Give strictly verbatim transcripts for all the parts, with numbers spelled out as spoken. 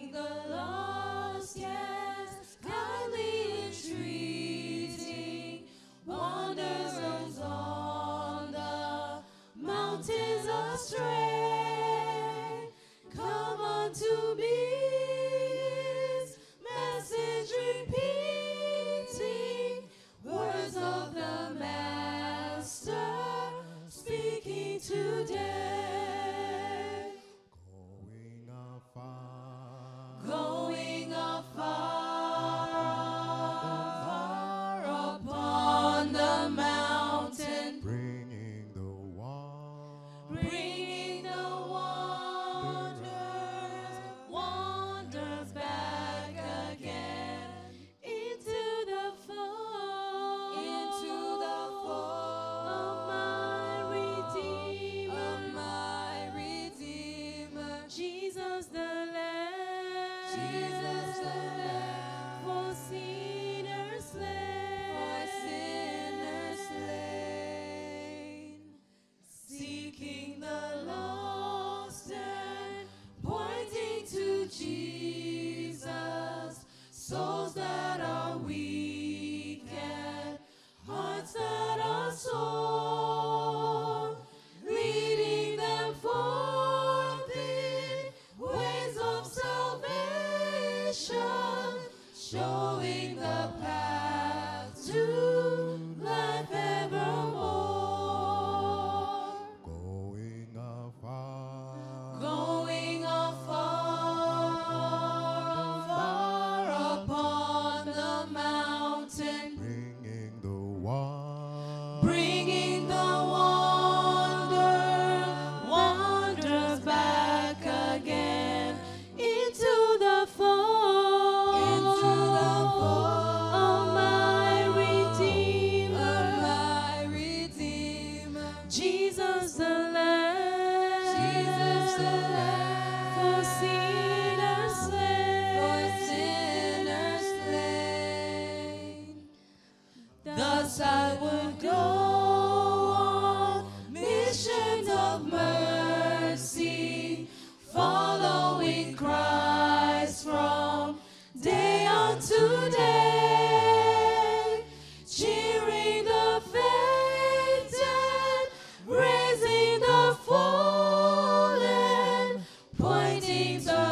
the lost, yes, kindly entreating, wanderers on the mountains astray. Come unto me, his message repeating, words of the Master speaking today. Going afar, Going afar upon the mountain, bringing the one, bringing the wonders, wonders back again into the fold, into the fold of my Redeemer, of my Redeemer, Jesus the Lamb, Jesus the Lamb, for sinners slain, for sinners slain, seeking the lost and pointing to Jesus, souls that are weak and hearts that are sore, leading them forth in ways of salvation, showing the path to life evermore. going afar, Going afar, afar upon the mountain, bringing the one, bringing the wonder, wonders back again into the fold, into the fold of my Redeemer, my Redeemer, Jesus the Lamb, Jesus the Lamb, for sinners slain, for sinners slain. Thus I would go on missions of mercy, following Christ from day unto day, cheering the fainting, raising the fallen, pointing the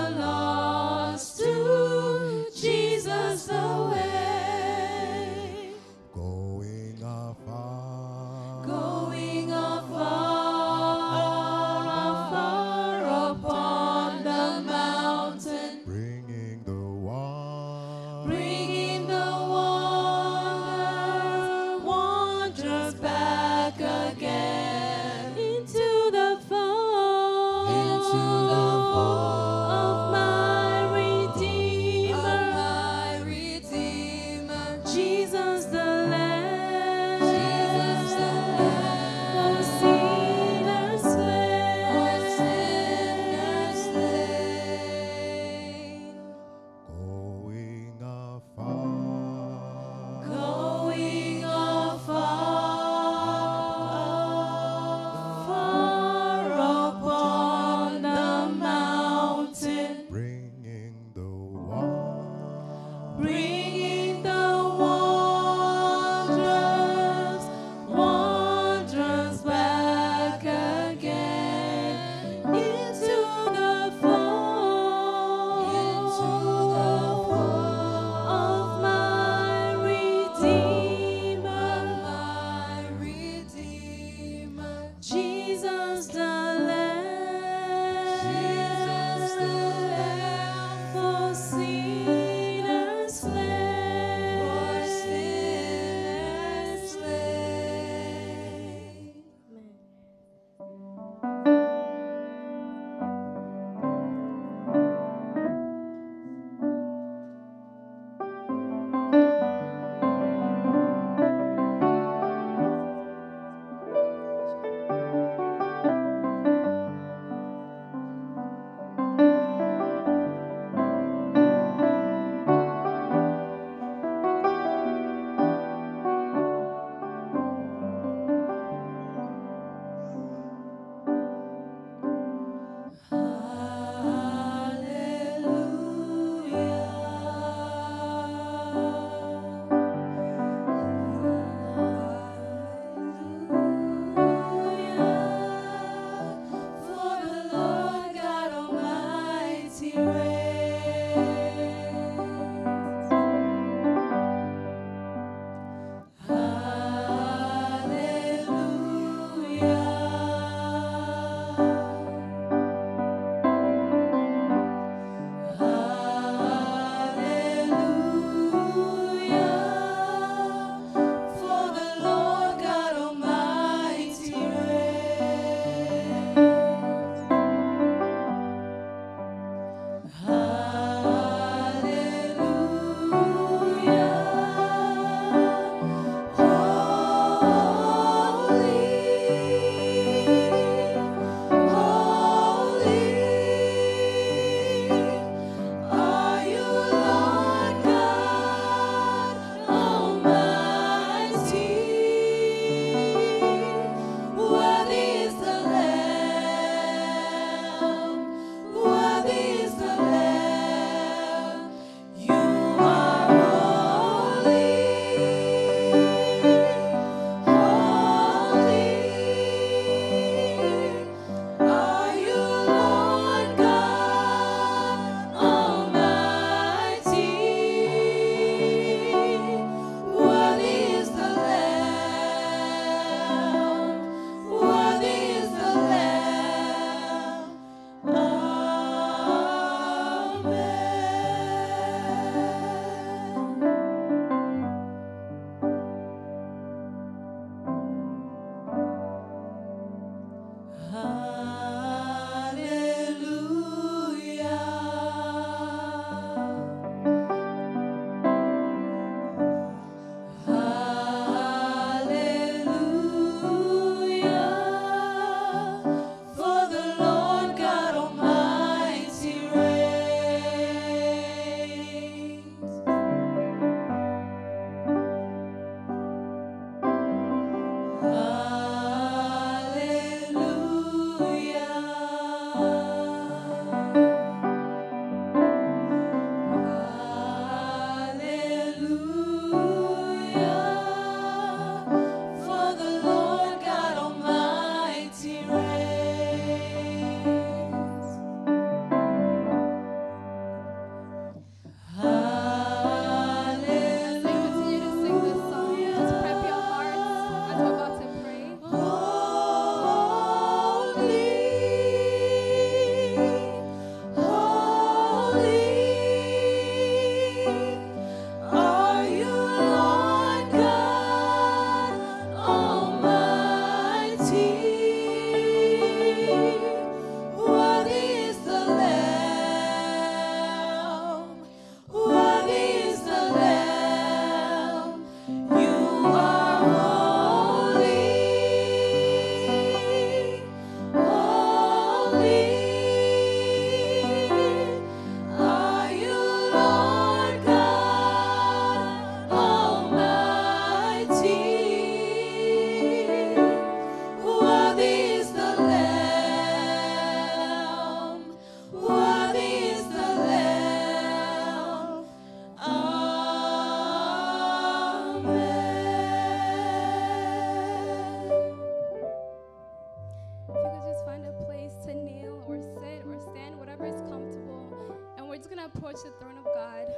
approach the throne of God.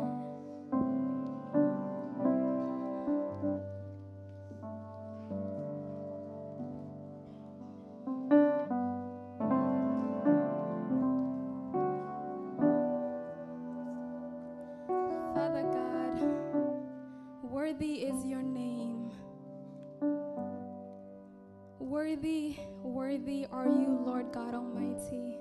Father God, worthy is your name. Worthy, worthy are you, Lord God Almighty.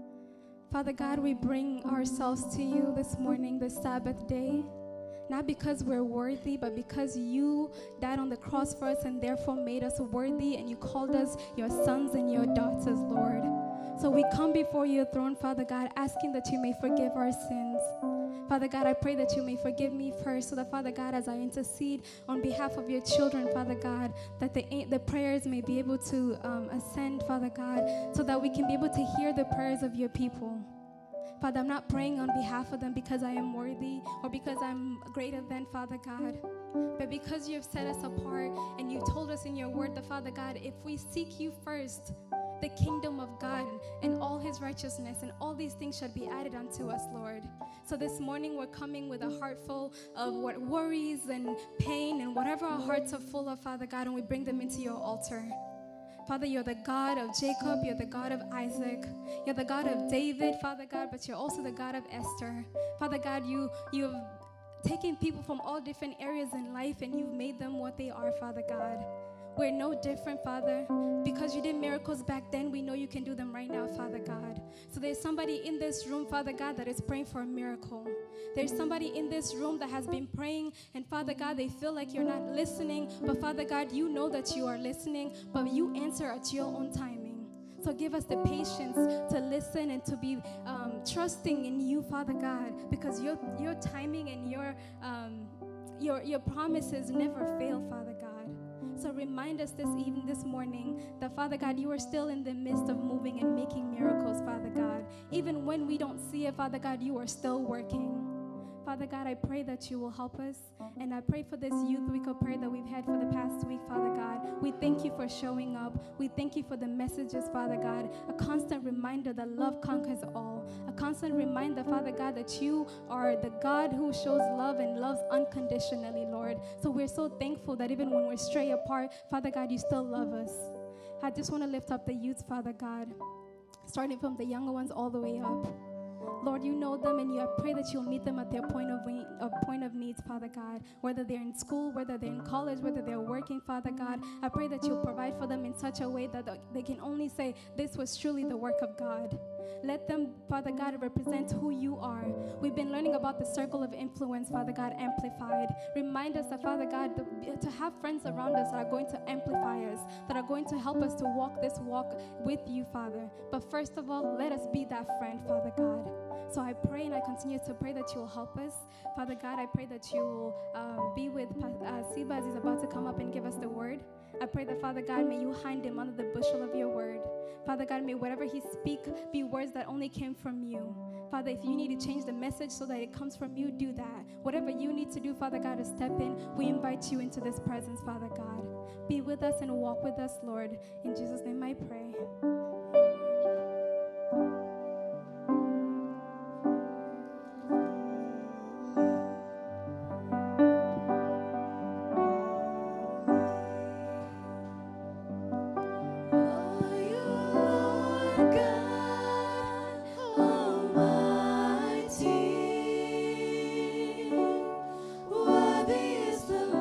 Father God, we bring ourselves to you this morning, this Sabbath day, not because we're worthy, but because you died on the cross for us and therefore made us worthy, and you called us your sons and your daughters, Lord. So we come before your throne, Father God, asking that you may forgive our sins. Father God, I pray that you may forgive me first, so that, Father God, as I intercede on behalf of your children, Father God, that the, the prayers may be able to um, ascend, Father God, so that we can be able to hear the prayers of your people. Father, I'm not praying on behalf of them because I am worthy or because I'm greater than, Father God, but because you have set us apart and you told us in your word that, Father God, if we seek you first, the kingdom of God and all his righteousness, and all these things shall be added unto us, Lord. So this morning we're coming with a heart full of what worries and pain and whatever our hearts are full of, Father God, and we bring them into your altar. Father, you're the God of Jacob, you're the God of Isaac, you're the God of David, Father God, but you're also the God of Esther. Father God, you, you've taken people from all different areas in life and you've made them what they are, Father God. We're no different, Father. Because you did miracles back then, we know you can do them right now, Father God. So there's somebody in this room, Father God, that is praying for a miracle. There's somebody in this room that has been praying, and Father God, they feel like you're not listening. But Father God, you know that you are listening, but you answer at your own timing. So give us the patience to listen and to be um, trusting in you, Father God, because your your timing and your um, your your promises never fail, Father God. So remind us this evening, this morning, that Father God, you are still in the midst of moving and making miracles, Father God. Even when we don't see it, Father God, you are still working. Father God, I pray that you will help us. And I pray for this youth week of prayer that we've had for the past week, Father God. We thank you for showing up. We thank you for the messages, Father God. A constant reminder that love conquers all. A constant reminder, Father God, that you are the God who shows love and loves unconditionally, Lord. So we're so thankful that even when we're stray apart, Father God, you still love us. I just want to lift up the youth, Father God, starting from the younger ones all the way up. Lord, you know them, and you I pray that you'll meet them at their point of, we, of point of needs, Father God. Whether they're in school, whether they're in college, whether they're working, Father God, I pray that you'll provide for them in such a way that they can only say, this was truly the work of God. Let them, Father God, represent who you are. We've been learning about the circle of influence, Father God, amplified. Remind us that, Father God, to, to have friends around us that are going to amplify us, that are going to help us to walk this walk with you, Father. But first of all, let us be that friend, Father God. So I pray and I continue to pray that you will help us. Father God, I pray that you will um, be with uh, Siba as he's about to come up and give us the word. I pray that, Father God, may you hide him under the bushel of your word. Father God, may whatever he speak be words that only came from you. Father, if you need to change the message so that it comes from you, do that. Whatever you need to do, Father God, to step in, we invite you into this presence, Father God. Be with us and walk with us, Lord. In Jesus' name I pray.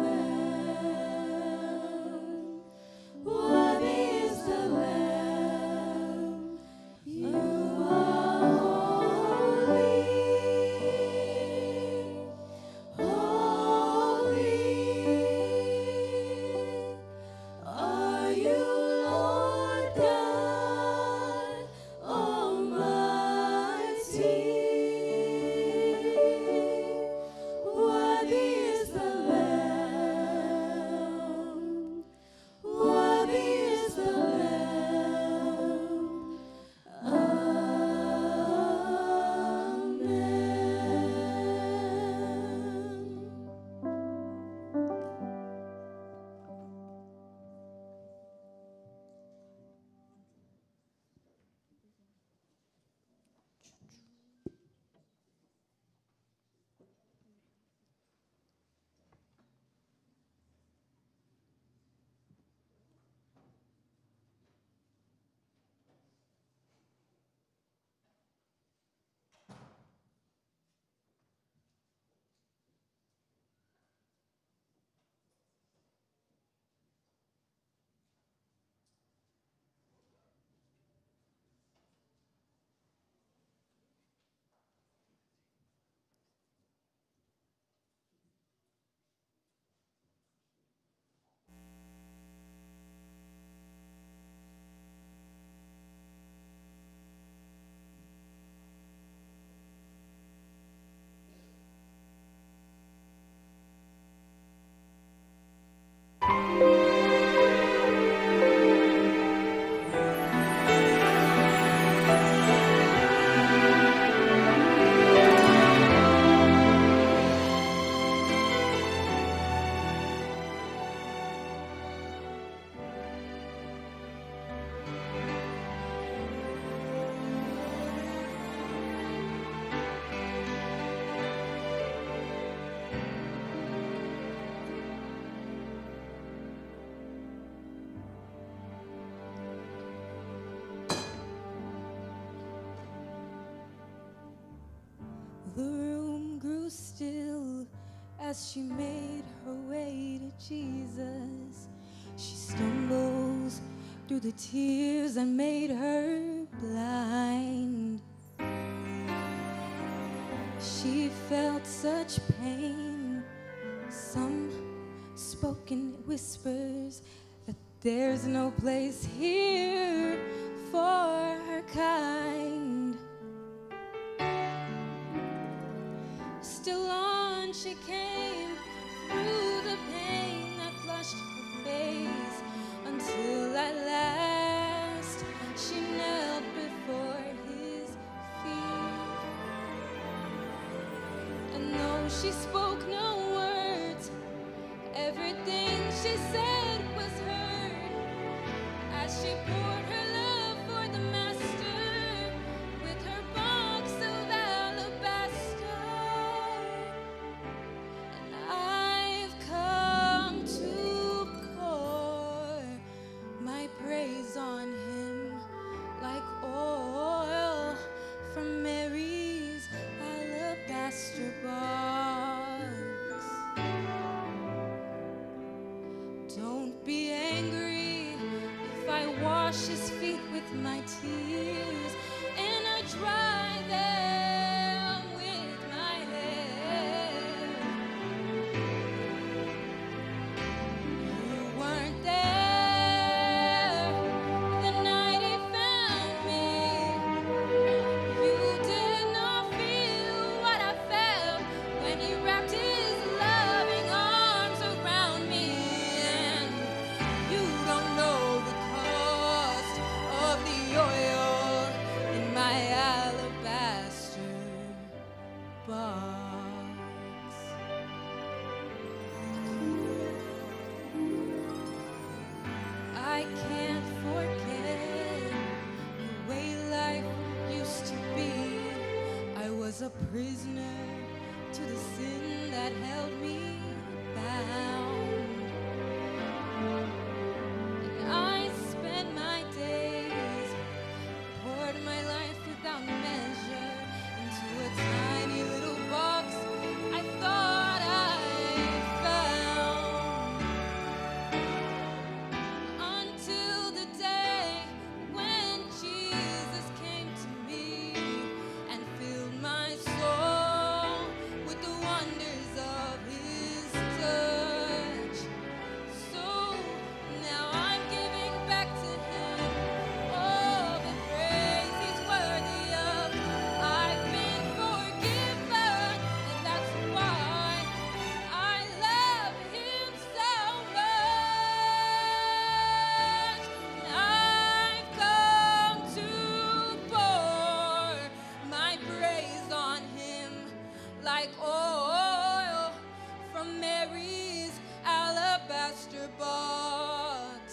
Worthy is the Lamb. The room grew still as she made her way to Jesus. She stumbles through the tears that made her blind. She felt such pain. Some spoke in whispers that there's no place here for her kind. Still on she came through the pain that flushed her face, until at last she knelt before his feet. And though she spoke no words, everything she said was heard as she poured her love for the Master with her box of alabaster. And I've come to pour my praise on him like oil from Mary's alabaster box. Don't be angry if I wash his feet with my tears and I dry them with my hair. You weren't there the night he found me. You did not feel what I felt when he wrapped his loving arms around me. And you don't know the cost of the oil in my alabaster box. I can't forget the way life used to be. I was a prisoner to the sin that held me bound. And I spent my days, poured my life without measure into a tiny little box I thought I found. Until the day when Jesus came to me and filled my soul with the wonders of his touch. So now I'm giving back to him all the praise he's worthy of. I've been forgiven, and that's why I love him so much. And I've come to pour my praise on him like oil from Mary's alabaster box.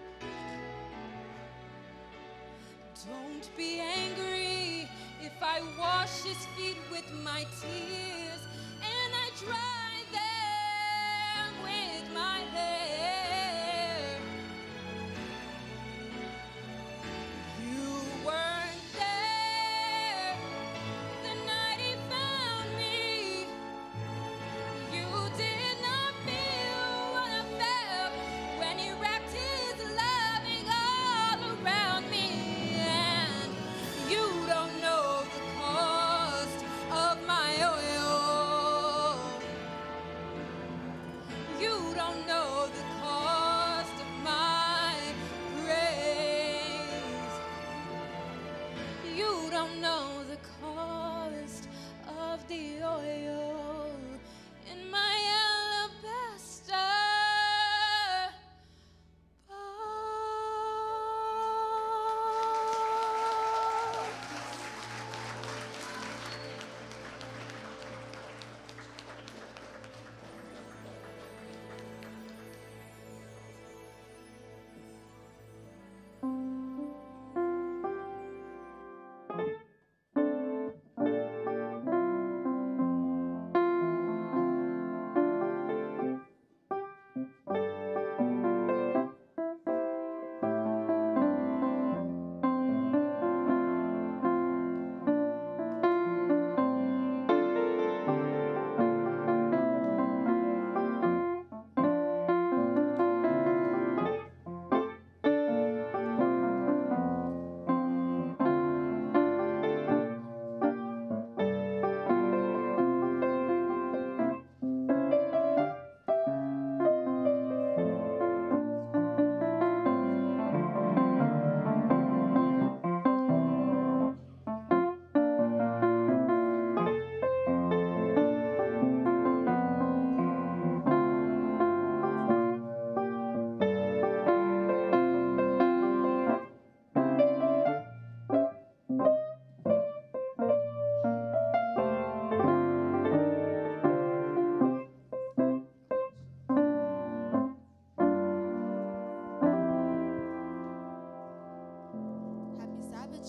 Don't be angry if I wash his feet with my tears and I dry them with my hair. You weren't there the night he found me. You did not feel what I felt when he wrapped his loving all around me. And you don't know the cost of my oil. You don't know the cost of my praise. You don't know the cost of the oil in my alabaster box.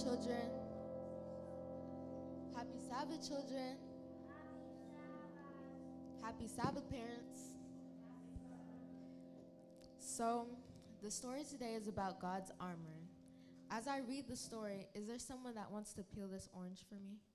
children. Happy Sabbath, children. Happy Sabbath, parents. So, the story today is about God's armor. As I read the story, is there someone that wants to peel this orange for me?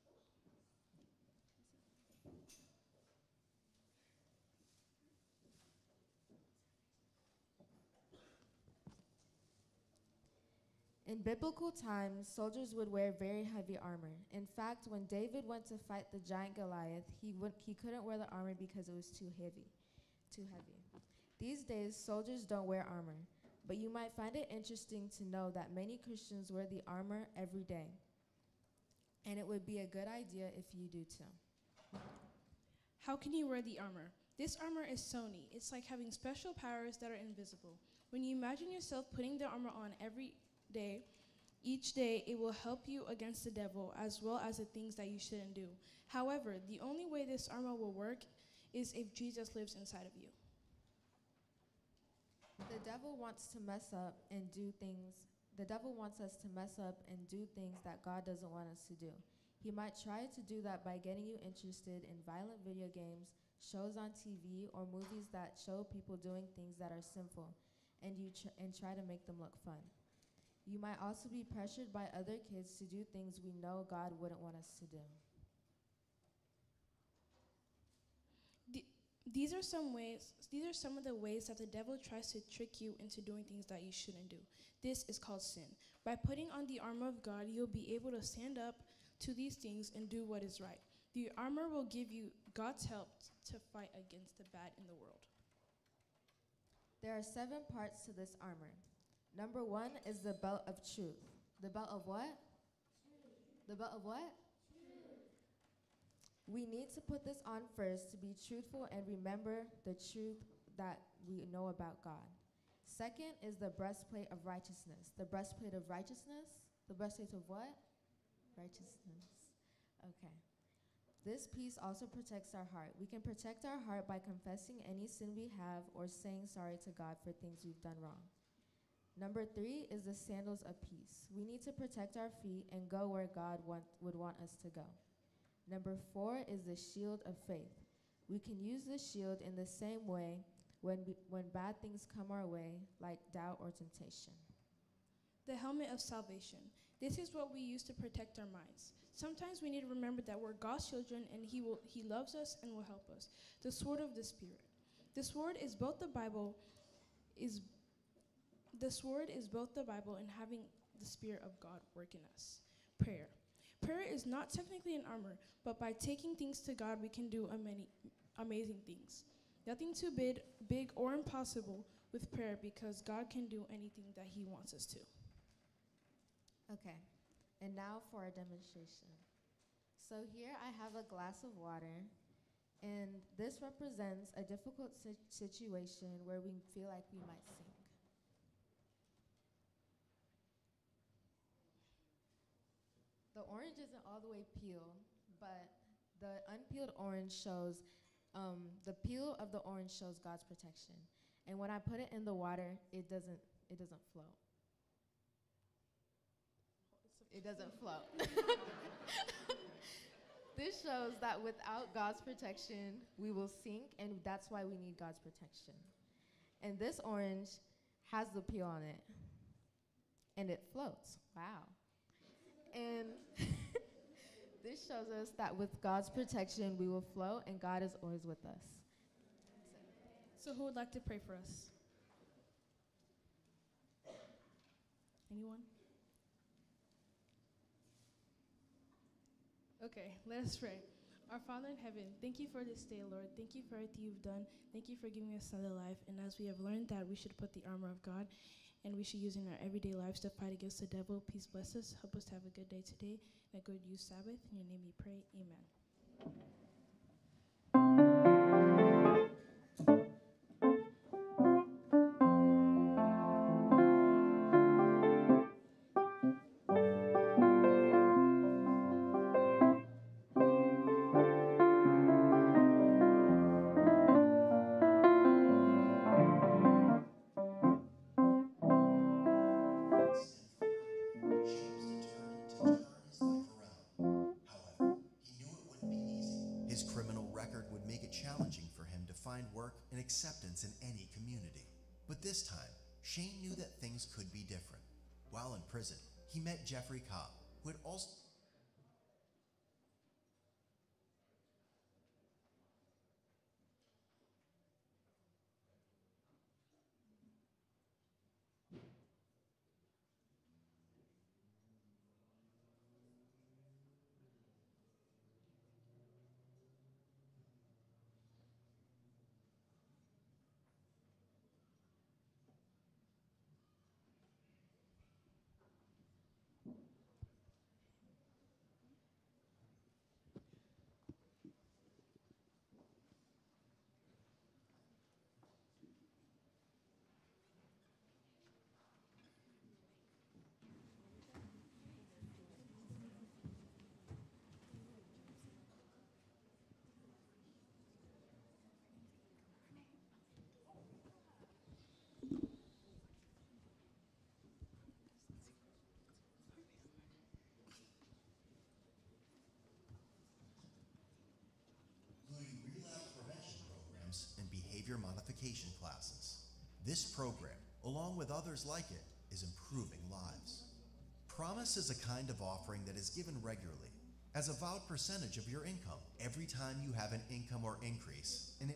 In biblical times, soldiers would wear very heavy armor. In fact, when David went to fight the giant Goliath, he, would, he couldn't wear the armor because it was too heavy, too heavy. These days, soldiers don't wear armor, but you might find it interesting to know that many Christians wear the armor every day, and it would be a good idea if you do too. How can you wear the armor? This armor is Sony. It's like having special powers that are invisible. When you imagine yourself putting the armor on every day, each day it will help you against the devil as well as the things that you shouldn't do. However, the only way this armor will work is if Jesus lives inside of you. The devil wants to mess up and do things. The devil wants us to mess up and do things that God doesn't want us to do. He might try to do that by getting you interested in violent video games, shows on T V, or movies that show people doing things that are sinful, and you tr- and try to make them look fun. You might also be pressured by other kids to do things we know God wouldn't want us to do. The, these are some ways, these are some of the ways that the devil tries to trick you into doing things that you shouldn't do. This is called sin. By putting on the armor of God, you'll be able to stand up to these things and do what is right. The armor will give you God's help to fight against the bad in the world. There are seven parts to this armor. Number one is the belt of truth. The belt of what? Truth. The belt of what? Truth. We need to put this on first to be truthful and remember the truth that we know about God. Second is the breastplate of righteousness. The breastplate of righteousness? The breastplate of what? Righteousness. Okay. This piece also protects our heart. We can protect our heart by confessing any sin we have or saying sorry to God for things we've done wrong. Number three is the sandals of peace. We need to protect our feet and go where God want, would want us to go. Number four is the shield of faith. We can use the shield in the same way when, we, when bad things come our way, like doubt or temptation. The helmet of salvation. This is what we use to protect our minds. Sometimes we need to remember that we're God's children and he will he loves us and will help us. The sword of the Spirit. The sword is both the Bible is The sword is both the Bible and having the Spirit of God work in us. Prayer. Prayer is not technically an armor, but by taking things to God, we can do a many amazing things. Nothing too big, big or impossible with prayer because God can do anything that he wants us to. Okay, and now for our demonstration. So here I have a glass of water, and this represents a difficult si- situation where we feel like we might sink. The orange isn't all the way peeled, but the unpeeled orange shows, um, the peel of the orange shows God's protection. And when I put it in the water, it doesn't, it doesn't float. It doesn't float. This shows that without God's protection, we will sink, and that's why we need God's protection. And this orange has the peel on it, and it floats. Wow. And this shows us that with God's protection, we will float, and God is always with us. So who would like to pray for us? Anyone? Okay, let us pray. Our Father in heaven, thank you for this day, Lord. Thank you for everything you've done. Thank you for giving us another life. And as we have learned that we should put the armor of God and we should use in our everyday lives to fight against the devil, please bless us. Help us to have a good day today and a good use Sabbath. In your name we pray. Amen. Shapes determine acceptance in any community. But this time, Shane knew that things could be different. While in prison, he met Jeffrey Cobb, who had also and behavior modification classes. This program, along with others like it, is improving lives. Promise is a kind of offering that is given regularly as a vowed percentage of your income every time you have an income or increase, and it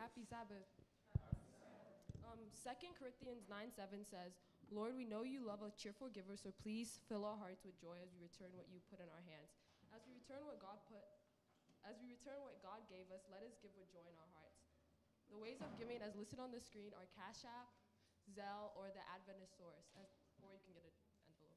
Happy Sabbath. Um, Second Corinthians nine seven says, Lord, we know you love a cheerful giver, so please fill our hearts with joy as we return what you put in our hands. As we return what God put, as we return what God gave us, let us give with joy in our hearts. The ways of giving as listed on the screen are Cash App, Zelle, or the Adventist Source, as, or you can get an envelope.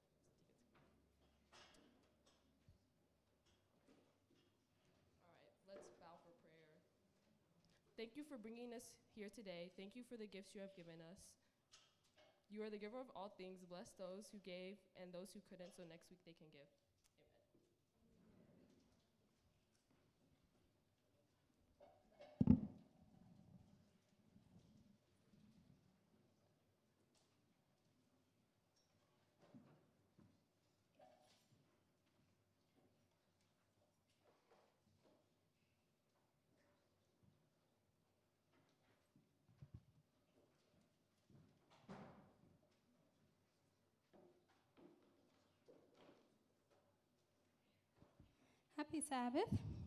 All right, let's bow for prayer. Thank you for bringing us here today. Thank you for the gifts you have given us. You are the giver of all things. Bless those who gave and those who couldn't, so next week they can give. Happy Sabbath.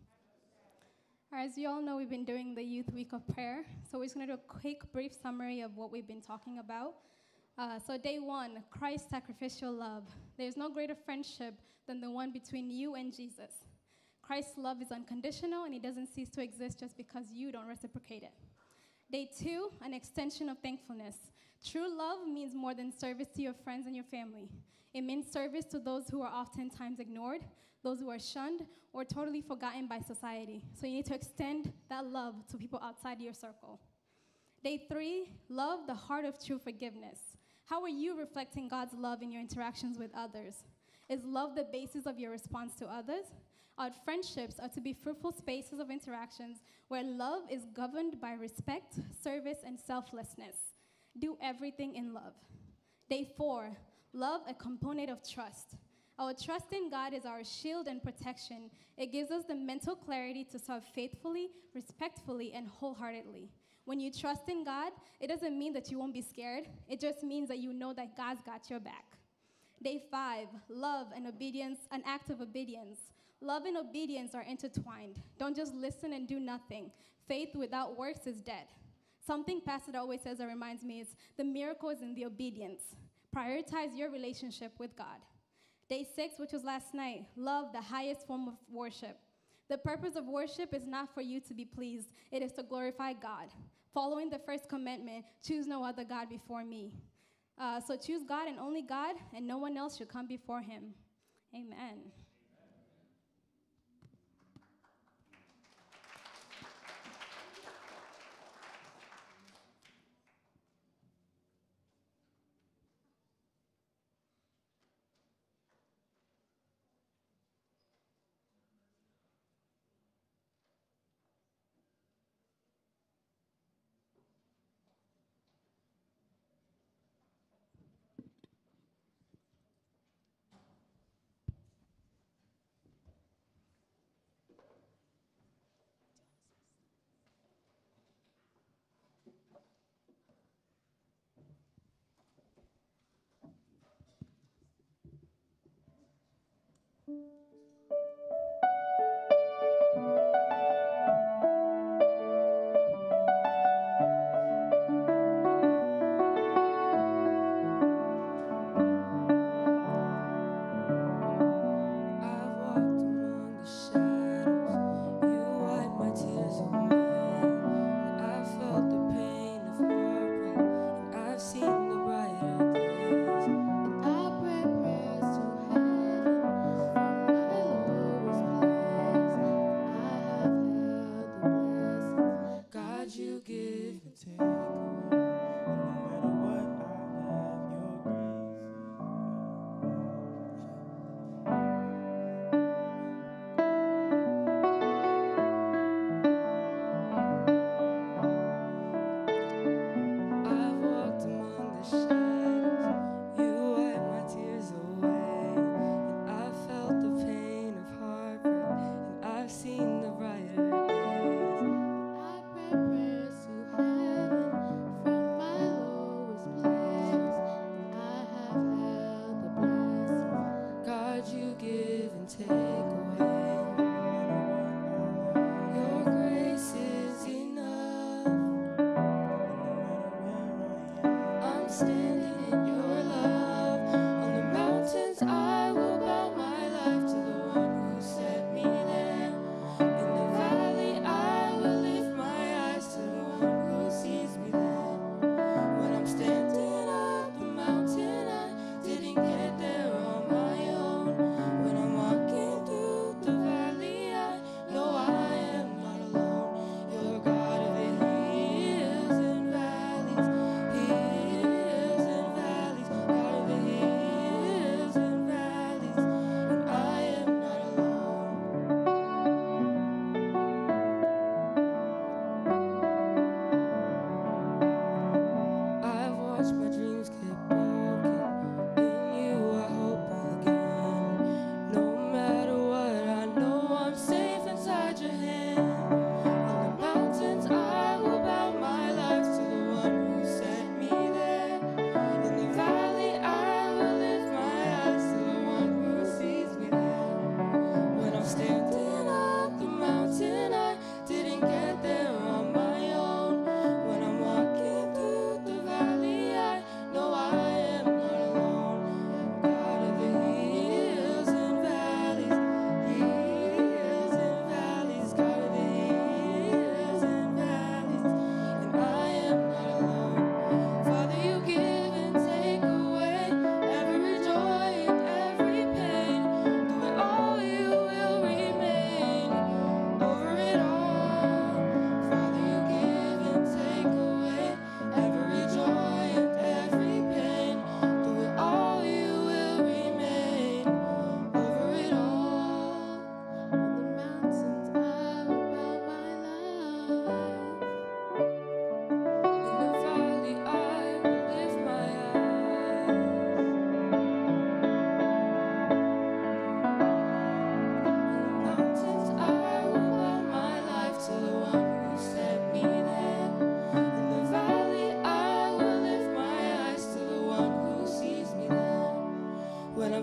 All right, as you all know, we've been doing the Youth Week of Prayer. So we're just going to do a quick, brief summary of what we've been talking about. Uh, so day one, Christ's sacrificial love. There's no greater friendship than the one between you and Jesus. Christ's love is unconditional, and it doesn't cease to exist just because you don't reciprocate it. Day two, an extension of thankfulness. True love means more than service to your friends and your family. It means service to those who are oftentimes ignored, those who are shunned, or totally forgotten by society. So you need to extend that love to people outside your circle. Day three, love, the heart of true forgiveness. How are you reflecting God's love in your interactions with others? Is love the basis of your response to others? Our friendships are to be fruitful spaces of interactions where love is governed by respect, service, and selflessness. Do everything in love. Day four, love, a component of trust. Our trust in God is our shield and protection. It gives us the mental clarity to serve faithfully, respectfully, and wholeheartedly. When you trust in God, it doesn't mean that you won't be scared. It just means that you know that God's got your back. Day five, love and obedience, an act of obedience. Love and obedience are intertwined. Don't just listen and do nothing. Faith without works is dead. Something Pastor always says that reminds me is the miracle is in the obedience. Prioritize your relationship with God. Day six, which was last night, love, the highest form of worship. The purpose of worship is not for you to be pleased. It is to glorify God. Following the first commandment, choose no other God before me. Uh, so choose God and only God, and no one else should come before him. Amen.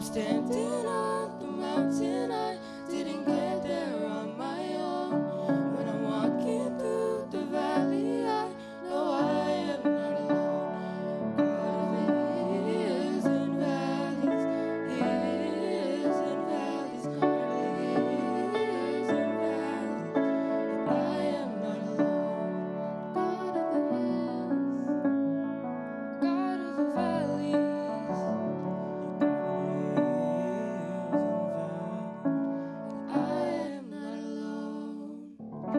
standing on the mountain. I didn't get there on my own. When I'm walking through the valley, I know I am not alone. God of hills and valleys, hills and valleys, God of hills and valleys, I am not alone. God of the hills, God of the valleys. I am not alone.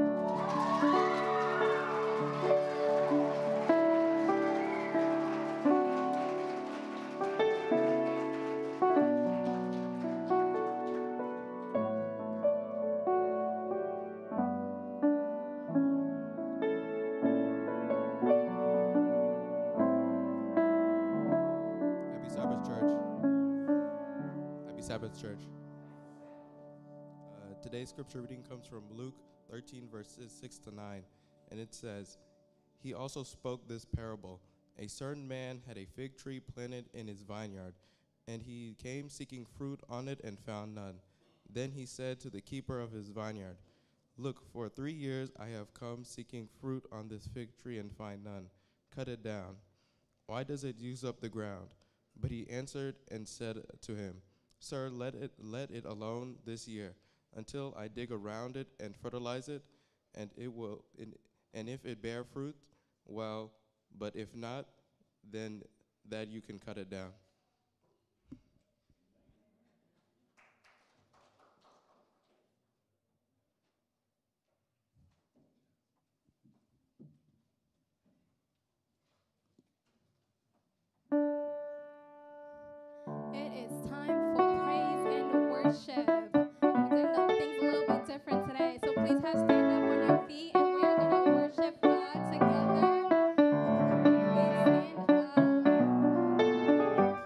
Happy Sabbath, church. Happy Sabbath, church. Uh, today's scripture reading comes from Luke thirteen, verses six to nine, and it says, "He also spoke this parable. A certain man had a fig tree planted in his vineyard, and he came seeking fruit on it and found none. Then he said to the keeper of his vineyard, 'Look, for three years I have come seeking fruit on this fig tree and find none. Cut it down. Why does it use up the ground?' But he answered and said to him, 'Sir, let it let it alone this year, until I dig around it and fertilize it, and it will and, and if it bear fruit, well, but if not, then that you can cut it down.'" It is time for praise and worship. We're doing the things a little bit different today, so please have stand up on your feet, and we are going to worship God together. Please stand up.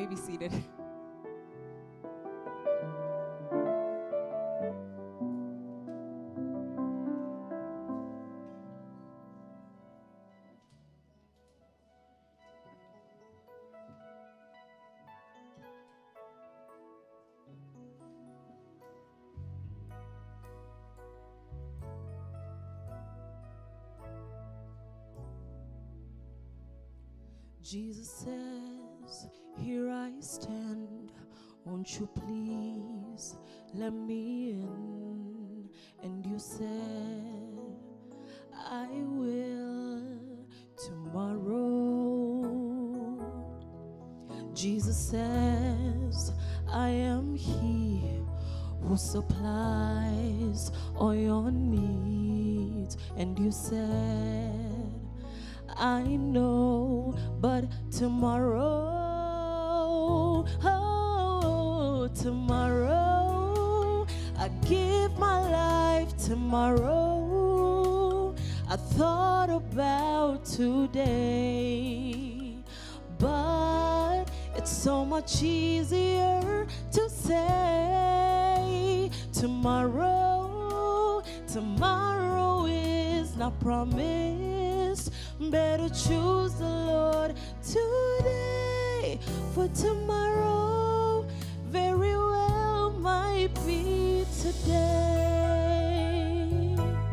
may be seated. Jesus says, here I stand, won't you please let me in? And you said, I will tomorrow. Jesus says, I am he who supplies all your needs. And you said, I know, but tomorrow, oh, tomorrow, I give my life tomorrow. I thought about today, but it's so much easier to say tomorrow. Tomorrow is not promised. Better choose the Lord today, for tomorrow very well might be today.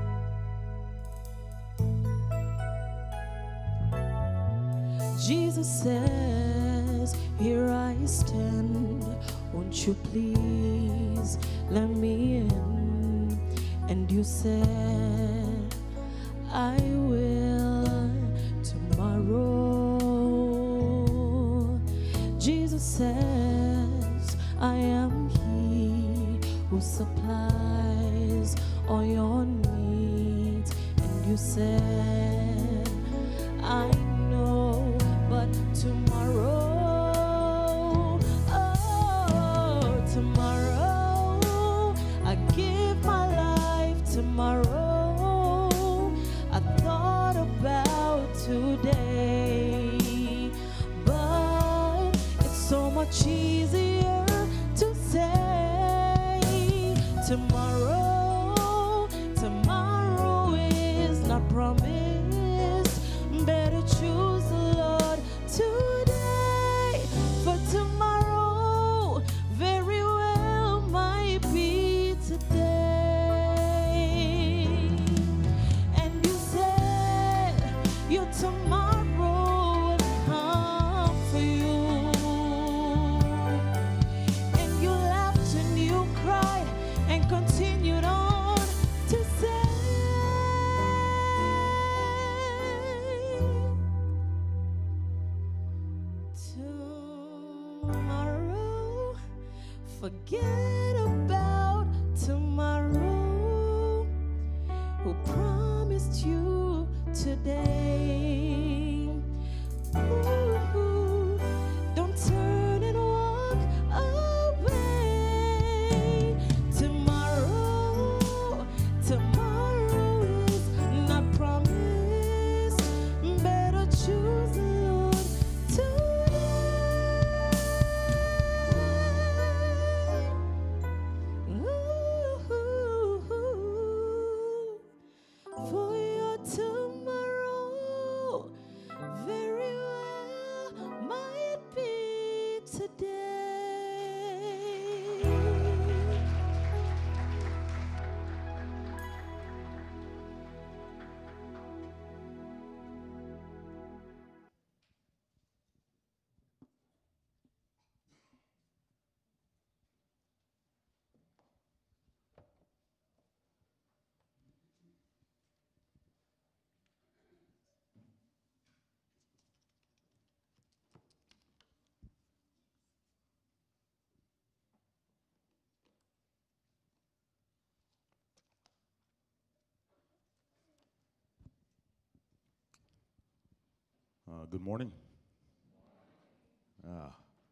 Jesus says, here I stand, won't you please let me in? And you said, I will tomorrow. Jesus says, I am he who supplies all your needs. And you said, I know, but tomorrow, oh, tomorrow, I give my life tomorrow. I thought about today, but it's so much easier to say tomorrow. Tomorrow is not promised. Better choose the Lord today, for tomorrow very well might be today. Your tomorrow will come for you. And you laughed and you cried and continued on to say, tomorrow, forget about tomorrow. Who promised you today? Ooh, don't turn and walk away. Tomorrow, tomorrow is not promised. Better choose the Lord today. Ooh, for your tomorrow very well might be today. Uh, good morning. Uh,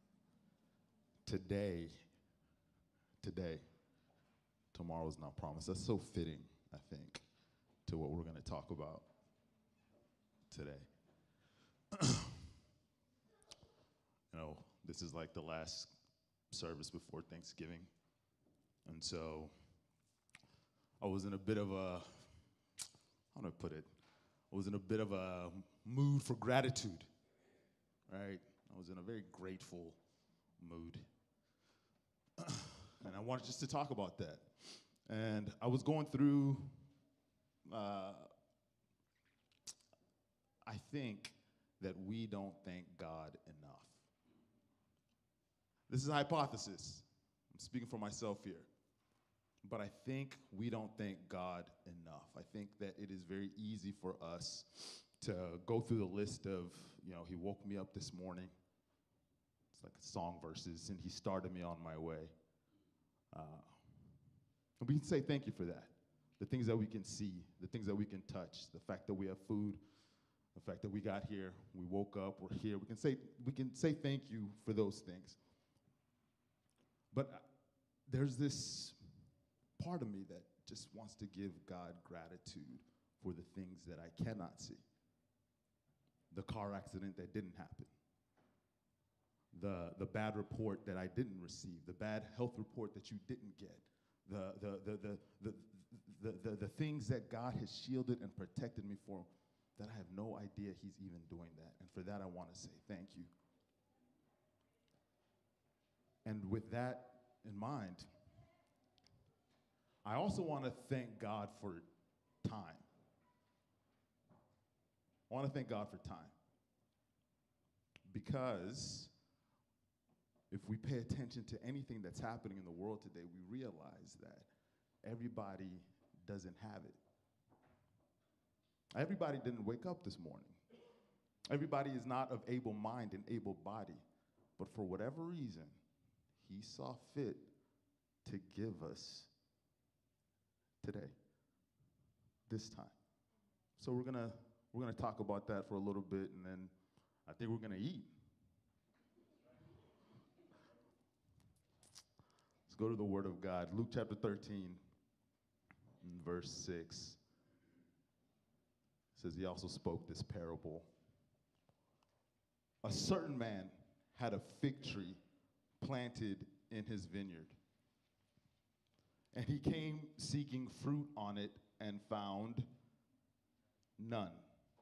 today, today, tomorrow's not promised. That's so fitting, I think, to what we're going to talk about today. You know, this is like the last service before Thanksgiving. And so I was in a bit of a, how do I put it? I was in a bit of a mood for gratitude, right? I was in a very grateful mood. And I wanted just to talk about that. And I was going through, uh, I think that we don't thank God enough. This is a hypothesis. I'm speaking for myself here. But I think we don't thank God enough. I think that it is very easy for us to go through the list of, you know, he woke me up this morning. It's like song verses, and he started me on my way. Uh, and we can say thank you for that. The things that we can see, the things that we can touch, the fact that we have food, the fact that we got here, we woke up, we're here. We can say, we can say thank you for those things. But uh, there's this part of me that just wants to give God gratitude for the things that I cannot see. The car accident that didn't happen. The, the bad report that I didn't receive. The bad health report that you didn't get. The, the, the, the, the, the, the, the things that God has shielded and protected me for that I have no idea he's even doing that. And for that, I want to say thank you. And with that in mind, I also want to thank God for time. I want to thank God for time. Because if we pay attention to anything that's happening in the world today, we realize that everybody doesn't have it. Everybody didn't wake up this morning. Everybody is not of able mind and able body. But for whatever reason, he saw fit to give us today, this time. So we're gonna we're gonna talk about that for a little bit, and then I think we're gonna eat. Let's go to the Word of God. Luke chapter thirteen, verse six. It says he also spoke this parable. A certain man had a fig tree planted in his vineyard. And he came seeking fruit on it and found none.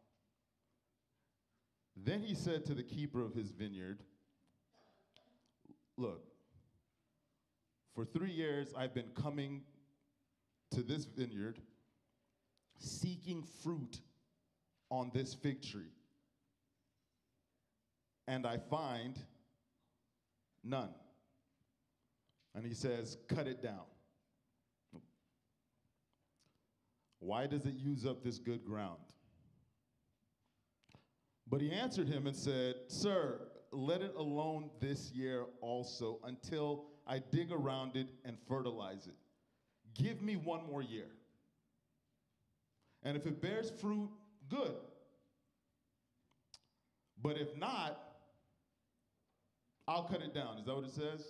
Then he said to the keeper of his vineyard, look, for three years I've been coming to this vineyard seeking fruit on this fig tree, and I find none. And he says, cut it down. Why does it use up this good ground? But he answered him and said, sir, let it alone this year also until I dig around it and fertilize it. Give me one more year. And if it bears fruit, good. But if not, I'll cut it down. Is that what it says?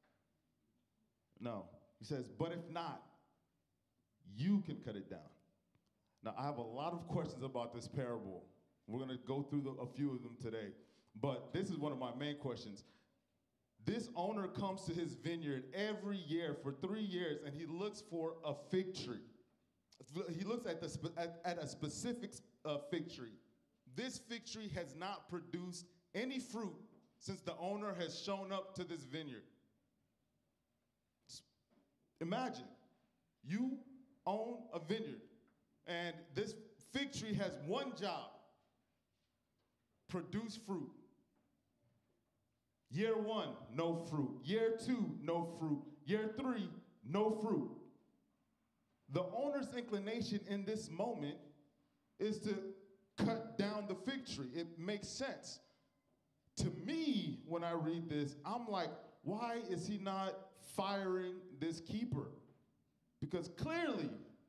No. He says, but if not, you can cut it down. Now, I have a lot of questions about this parable. We're going to go through the, a few of them today. But this is one of my main questions. This owner comes to his vineyard every year for three years, and he looks for a fig tree. He looks at, the spe- at, at a specific uh, fig tree. This fig tree has not produced any fruit since the owner has shown up to this vineyard. Imagine, you own a vineyard, and this fig tree has one job: produce fruit. Year one, no fruit. Year two, no fruit. Year three, no fruit. The owner's inclination in this moment is to cut down the fig tree. It makes sense. To me, when I read this, I'm like, why is he not firing this keeper? Because clearly,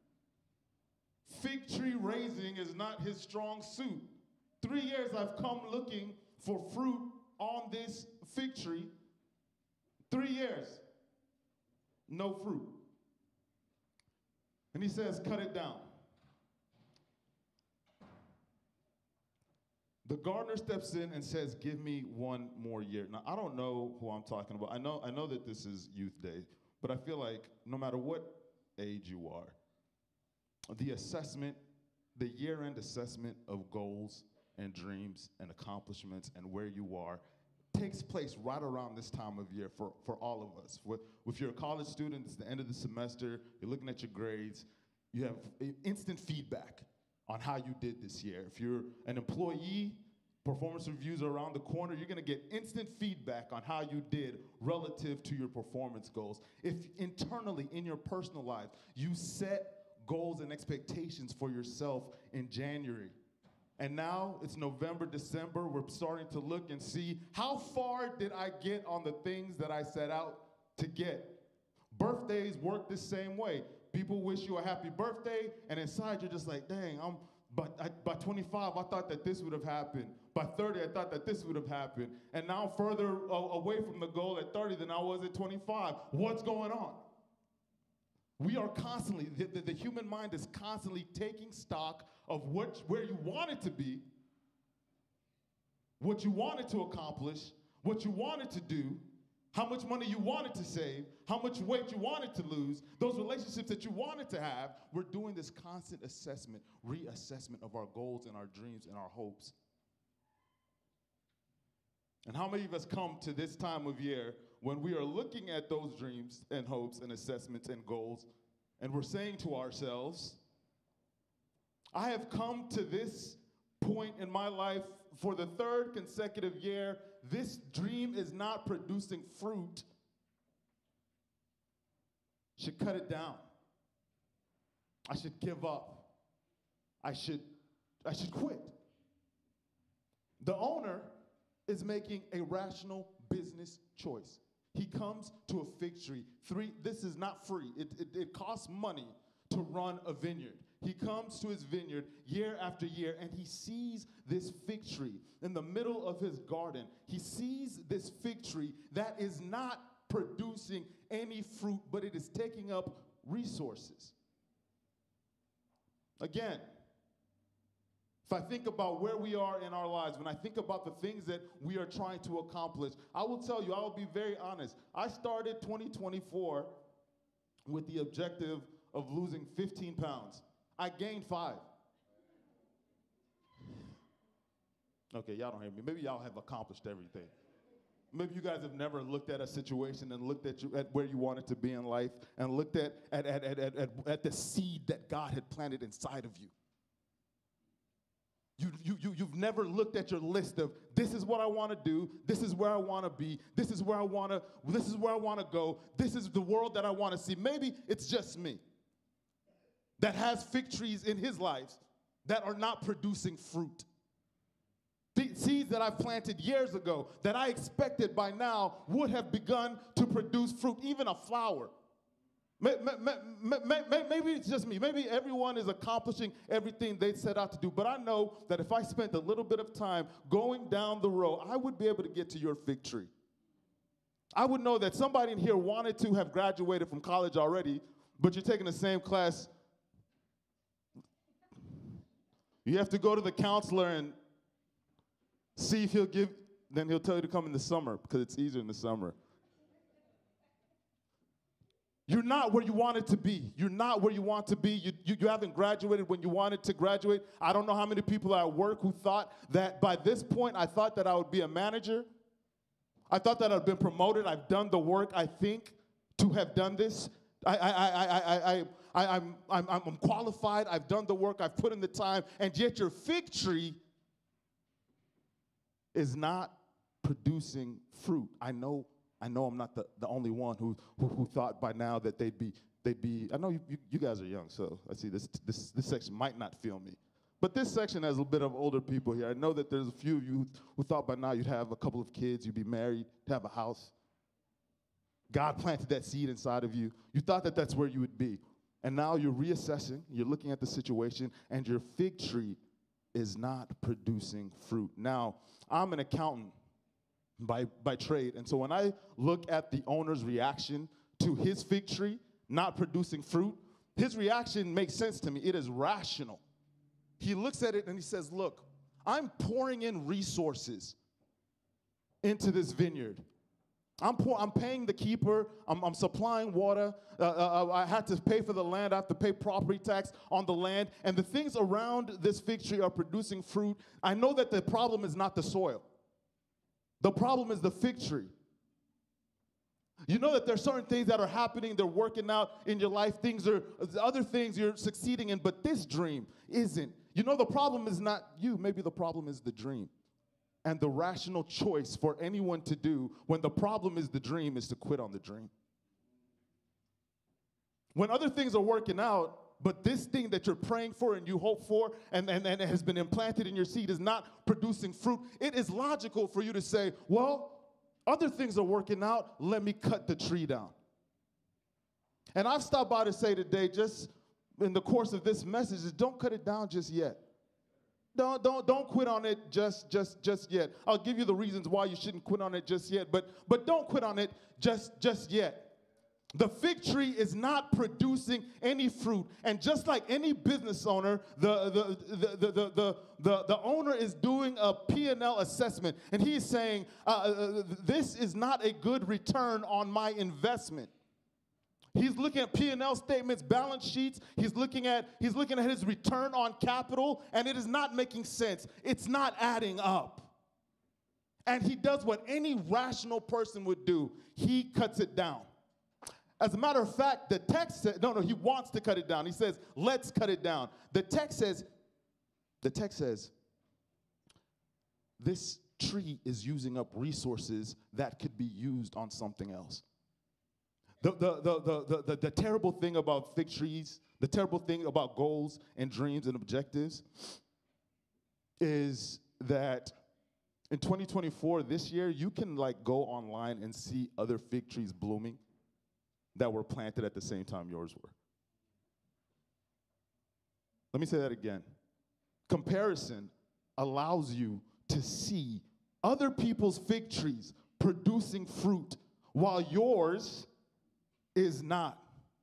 fig tree raising is not his strong suit. Three years I've come looking for fruit on this fig tree. Three years, no fruit. And he says, cut it down. The gardener steps in and says, give me one more year. Now, I don't know who I'm talking about. I know, I know that this is Youth Day, but I feel like no matter what age you are, the assessment, the year-end assessment of goals and dreams and accomplishments and where you are takes place right around this time of year for, for all of us. For, if you're a college student, it's the end of the semester, you're looking at your grades, you have instant feedback on how you did this year. If you're an employee, performance reviews are around the corner, you're gonna get instant feedback on how you did relative to your performance goals. If internally in your personal life, you set goals and expectations for yourself in January, and now it's November, December, we're starting to look and see how far did I get on the things that I set out to get. Birthdays work the same way. People wish you a happy birthday, and inside you're just like, dang, I'm, but I, by twenty-five, I thought that this would have happened. By thirty, I thought that this would have happened. And now I'm further uh, away from the goal at thirty than I was at twenty-five. What's going on? We are constantly, the, the, the human mind is constantly taking stock of what, where you want it to be, what you wanted to accomplish, what you wanted to do, how much money you wanted to save, how much weight you wanted to lose, those relationships that you wanted to have. We're doing this constant assessment, reassessment of our goals and our dreams and our hopes. And how many of us come to this time of year when we are looking at those dreams and hopes and assessments and goals, and we're saying to ourselves, I have come to this point in my life for the third consecutive year. This dream is not producing fruit. Should cut it down. I should give up. I should, I should quit. The owner is making a rational business choice. He comes to a fig tree. Three, this is not free. It, it, it costs money to run a vineyard. He comes to his vineyard year after year, and he sees this fig tree in the middle of his garden. He sees this fig tree that is not producing any fruit, but it is taking up resources. Again, if I think about where we are in our lives, when I think about the things that we are trying to accomplish, I will tell you, I will be very honest. I started twenty twenty-four with the objective of losing fifteen pounds. I gained five. Okay, y'all don't hear me. Maybe y'all have accomplished everything. Maybe you guys have never looked at a situation and looked at, you, at where you wanted to be in life and looked at, at, at, at, at, at the seed that God had planted inside of you. You, you, you, you've never looked at your list of, this is what I want to do, this is where I want to be, this is where I want to, this is where I want to go, this is the world that I want to see. Maybe it's just me that has fig trees in his life that are not producing fruit. The seeds that I've planted years ago that I expected by now would have begun to produce fruit, even a flower. Maybe it's just me. Maybe everyone is accomplishing everything they set out to do. But I know that if I spent a little bit of time going down the road, I would be able to get to your fig tree. I would know that somebody in here wanted to have graduated from college already, but you're taking the same class. You have to go to the counselor and see if he'll give, then he'll tell you to come in the summer because it's easier in the summer. You're not where you wanted to be. You're not where you want to be. You, you, you haven't graduated when you wanted to graduate. I don't know how many people at work who thought that by this point, I thought that I would be a manager. I thought that I'd been promoted. I've done the work, I think, to have done this. I, I, I, I, I, I, I, I'm, I'm, I'm qualified. I've done the work. I've put in the time. And yet your fig tree is not producing fruit. I know I know I'm not the, the only one who, who who thought by now that they'd be, they'd be I know you, you, you guys are young, so I see this, this, this section might not feel me. But this section has a bit of older people here. I know that there's a few of you who, who thought by now you'd have a couple of kids, you'd be married, have a house. God planted that seed inside of you. You thought that that's where you would be. And now you're reassessing, you're looking at the situation, and your fig tree is not producing fruit. Now, I'm an accountant by, by trade, and so when I look at the owner's reaction to his fig tree not producing fruit, his reaction makes sense to me. It is rational. He looks at it and he says, look, I'm pouring in resources into this vineyard. I'm, pour, I'm paying the keeper. I'm, I'm supplying water. Uh, uh, I had to pay for the land. I have to pay property tax on the land. And the things around this fig tree are producing fruit. I know that the problem is not the soil. The problem is the fig tree. You know that there's certain things that are happening, they're working out in your life, things are, other things you're succeeding in, but this dream isn't. You know the problem is not you, maybe the problem is the dream. And the rational choice for anyone to do when the problem is the dream is to quit on the dream. When other things are working out, but this thing that you're praying for and you hope for and, and, and it has been implanted in your seed is not producing fruit, it is logical for you to say, well, other things are working out, let me cut the tree down. And I've stopped by to say today, just in the course of this message, is don't cut it down just yet. Don't, don't, don't quit on it just, just, just yet. I'll give you the reasons why you shouldn't quit on it just yet, but, but don't quit on it just, just yet. The fig tree is not producing any fruit. And just like any business owner, the, the, the, the, the, the, the, the owner is doing a P and L assessment. And he's saying, uh, uh, this is not a good return on my investment. He's looking at P and L statements, balance sheets. He's looking at, he's looking at his return on capital, and it is not making sense. It's not adding up. And he does what any rational person would do. He cuts it down. As a matter of fact, the text says, no, no, he wants to cut it down. He says, let's cut it down. The text says, the text says, this tree is using up resources that could be used on something else. The, the, the, the, the, the, the terrible thing about fig trees, the terrible thing about goals and dreams and objectives is that in twenty twenty-four, this year, you can like go online and see other fig trees blooming that were planted at the same time yours were. Let me say that again. Comparison allows you to see other people's fig trees producing fruit while yours is not.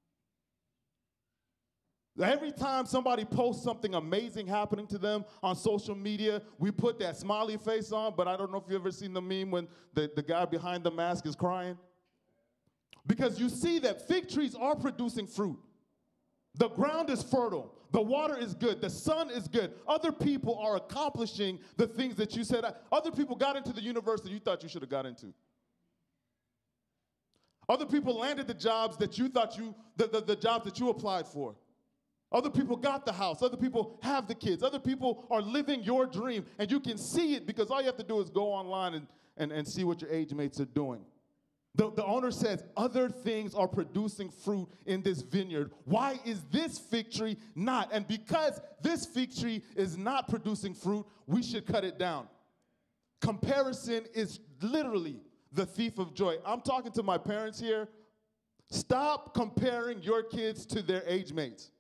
Every time somebody posts something amazing happening to them on social media, we put that smiley face on, but I don't know if you've ever seen the meme when the, the guy behind the mask is crying. Because you see that fig trees are producing fruit. The ground is fertile. The water is good. The sun is good. Other people are accomplishing the things that you said. Other people got into the university you thought you should have got into. Other people landed the jobs that you thought you, the, the, the jobs that you applied for. Other people got the house. Other people have the kids. Other people are living your dream. And you can see it because all you have to do is go online and, and, and see what your age mates are doing. The, the owner says, other things are producing fruit in this vineyard. Why is this fig tree not? And because this fig tree is not producing fruit, we should cut it down. Comparison is literally the thief of joy. I'm talking to my parents here. Stop comparing your kids to their age mates.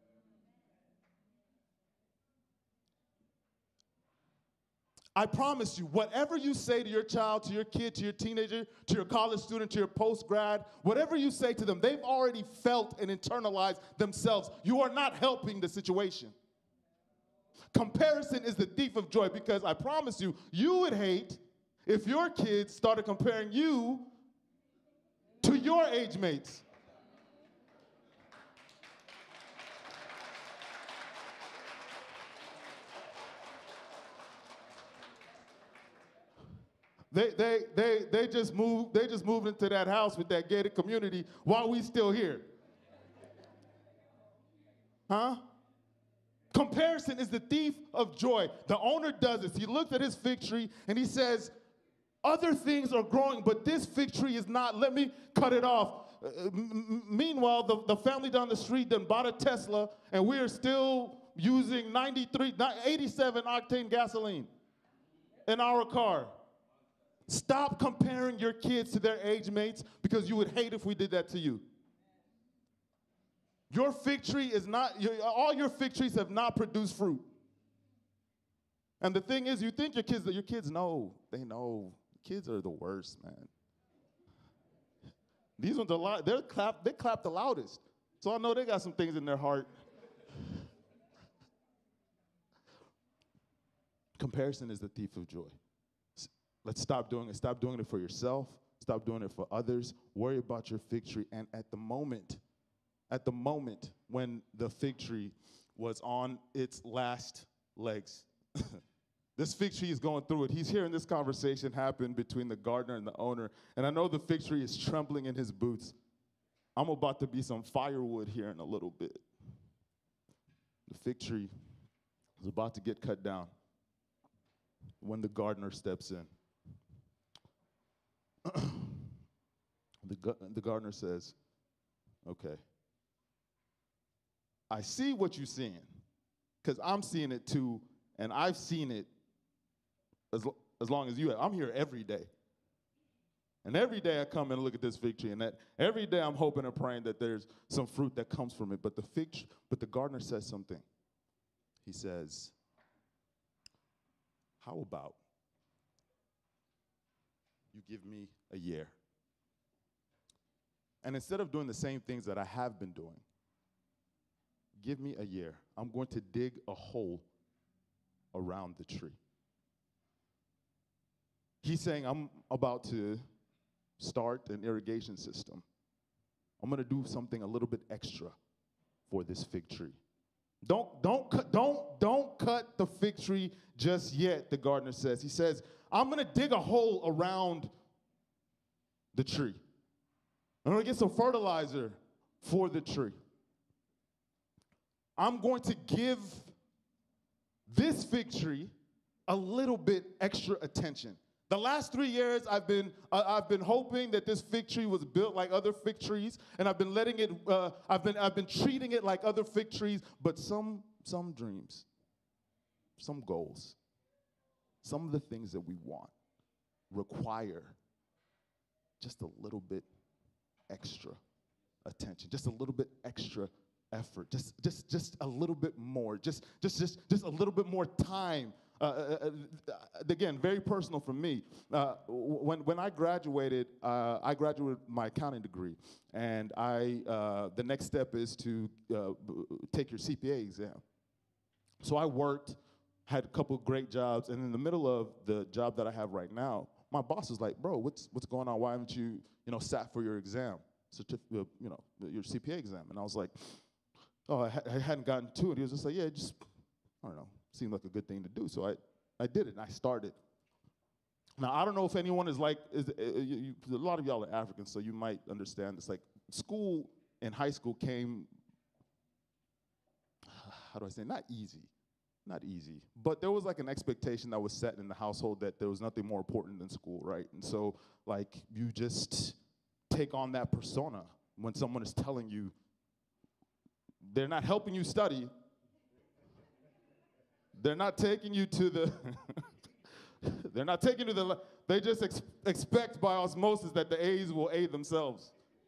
I promise you, whatever you say to your child, to your kid, to your teenager, to your college student, to your post-grad, whatever you say to them, they've already felt and internalized themselves. You are not helping the situation. Comparison is the thief of joy because I promise you, you would hate if your kids started comparing you to your age mates. They, they, they, they just moved, they just moved into that house with that gated community while we still here. Huh? Comparison is the thief of joy. The owner does this. He looks at his fig tree and he says, other things are growing, but this fig tree is not. Let me cut it off. Uh, m- meanwhile, the, the family down the street done bought a Tesla and we are still using ninety-three, eighty-seven octane gasoline in our car. Stop comparing your kids to their age mates because you would hate if we did that to you. Your fig tree is not, your, all your fig trees have not produced fruit. And the thing is, you think your kids, your kids know, they know. Kids are the worst, man. These ones are loud, they're clap, they clap the loudest. So I know they got some things in their heart. Comparison is the thief of joy. S- Let's stop doing it. Stop doing it for yourself. Stop doing it for others. Worry about your fig tree. And at the moment, at the moment when the fig tree was on its last legs, this fig tree is going through it. He's hearing this conversation happen between the gardener and the owner. And I know the fig tree is trembling in his boots. I'm about to be some firewood here in a little bit. The fig tree is about to get cut down when the gardener steps in. the, gu- the gardener says, okay, I see what you're seeing, because I'm seeing it too, and I've seen it as, lo- as long as you have. I'm here every day. And every day I come and look at this fig tree, and that every day I'm hoping and praying that there's some fruit that comes from it. But the fig, tr- but the gardener says something. He says, how about you give me a year? And instead of doing the same things that I have been doing, give me a year. I'm going to dig a hole around the tree. He's saying, I'm about to start an irrigation system. I'm going to do something a little bit extra for this fig tree. Don't, don't, cut, don't, don't cut the fig tree just yet, the gardener says. He says, I'm going to dig a hole around the tree. I'm going to get some fertilizer for the tree. I'm going to give this fig tree a little bit extra attention. The last three years, I've been uh, I've been hoping that this fig tree was built like other fig trees, and I've been letting it. Uh, I've been I've been treating it like other fig trees. But some some dreams, some goals, some of the things that we want require just a little bit extra attention, just a little bit extra effort, just just just a little bit more, just just just just a little bit more time. Uh, uh, uh, again, very personal for me. Uh, when when I graduated, uh, I graduated my accounting degree, and I uh, the next step is to uh, b- take your C P A exam. So I worked, had a couple of great jobs, and in the middle of the job that I have right now, my boss was like, "Bro, what's what's going on? Why haven't you you know sat for your exam, certif- uh, you know your C P A exam?" And I was like, "Oh, I, ha- I hadn't gotten to it." He was just like, "Yeah, just I don't know." Seemed like a good thing to do, so I, I did it, and I started. Now, I don't know if anyone is like, is, uh, you, you, a lot of y'all are African, so you might understand this. Like, school in high school came, how do I say, not easy, not easy, but there was like an expectation that was set in the household that there was nothing more important than school, right? And so, like, you just take on that persona when someone is telling you they're not helping you study. They're not taking you to the, they're not taking you to the, they just ex- expect by osmosis that the A's will aid themselves.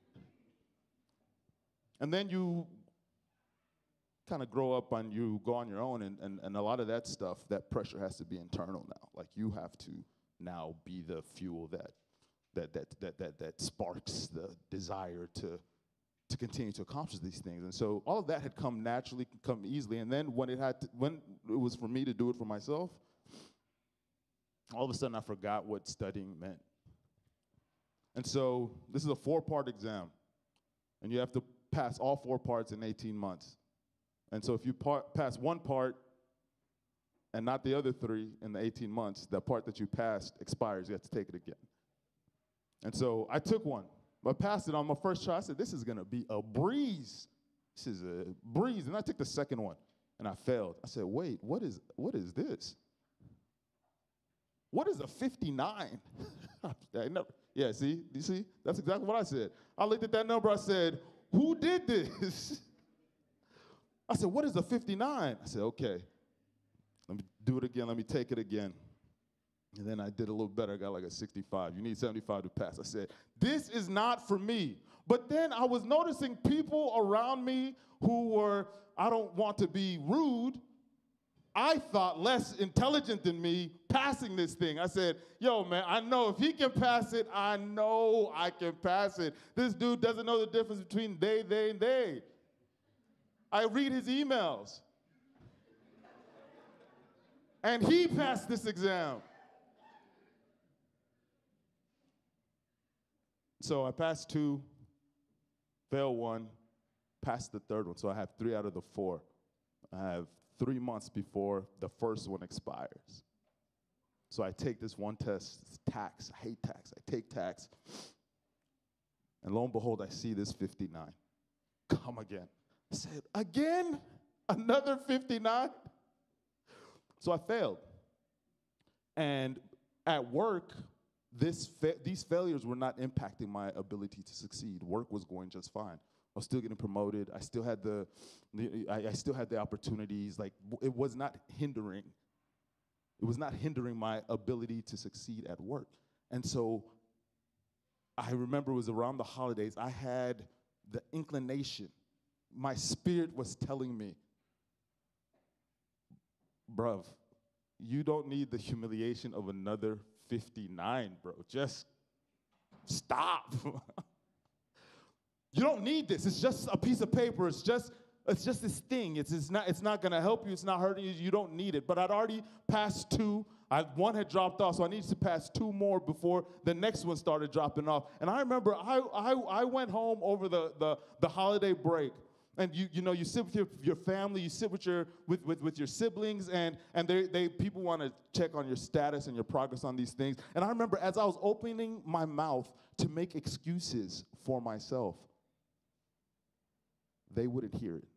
And then you kind of grow up and you go on your own, and, and, and a lot of that stuff, that pressure has to be internal now. Like, you have to now be the fuel that, that, that, that, that, that sparks the desire to, to continue to accomplish these things. And so all of that had come naturally, come easily. And then when it had to, when it was for me to do it for myself, all of a sudden I forgot what studying meant. And so this is a four-part exam, and you have to pass all four parts in eighteen months. And so if you par- pass one part and not the other three in the eighteen months, that part that you passed expires. You have to take it again. And so I took one. I passed it on my first try. I said, this is going to be a breeze. This is a breeze. And I took the second one, and I failed. I said, wait, what is what is this? What is a fifty-nine? I never, yeah, see? You see? That's exactly what I said. I looked at that number. I said, who did this? I said, what is a fifty-nine? I said, okay, let me do it again. Let me take it again. And then I did a little better. I got like a sixty-five. You need seventy-five to pass. I said, this is not for me. But then I was noticing people around me who were, I don't want to be rude, I thought less intelligent than me passing this thing. I said, yo, man, I know if he can pass it, I know I can pass it. This dude doesn't know the difference between they, they, and they. I read his emails. And he passed this exam. So I passed two, failed one, passed the third one. So I have three out of the four. I have three months before the first one expires. So I take this one test, it's tax. I hate tax. I take tax. And lo and behold, I see this fifty-nine. Come again. I said, again? Another fifty-nine? So I failed. And at work, this fa- these failures were not impacting my ability to succeed. Work was going just fine. I was still getting promoted. I still had the, the I, I still had the opportunities. Like, w- it was not hindering. It was not hindering my ability to succeed at work. And so I remember it was around the holidays. I had the inclination. My spirit was telling me, bruv, you don't need the humiliation of another fifty-nine, bro. Just stop. You don't need this. It's just a piece of paper. It's just it's just this thing. It's, it's not it's not gonna help you. It's not hurting you. You don't need it. But I'd already passed two. I, one had dropped off, so I needed to pass two more before the next one started dropping off. And I remember I I, I went home over the, the, the holiday break. And you you know you sit with your, your family, you sit with your with, with, with your siblings, and and they they people want to check on your status and your progress on these things. And I remember as I was opening my mouth to make excuses for myself, they wouldn't hear it.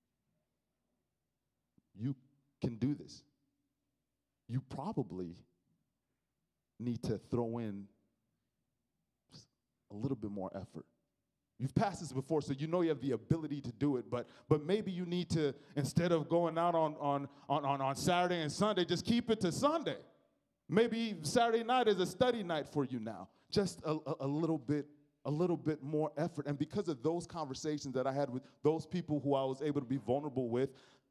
You can do this. You probably need to throw in just a little bit more effort. You've passed this before, so you know you have the ability to do it, but but maybe you need to, instead of going out on, on, on, on, on Saturday and Sunday, just keep it to Sunday. Maybe Saturday night is a study night for you now. Just a, a, a little bit, a little bit more effort. And because of those conversations that I had with those people who I was able to be vulnerable with,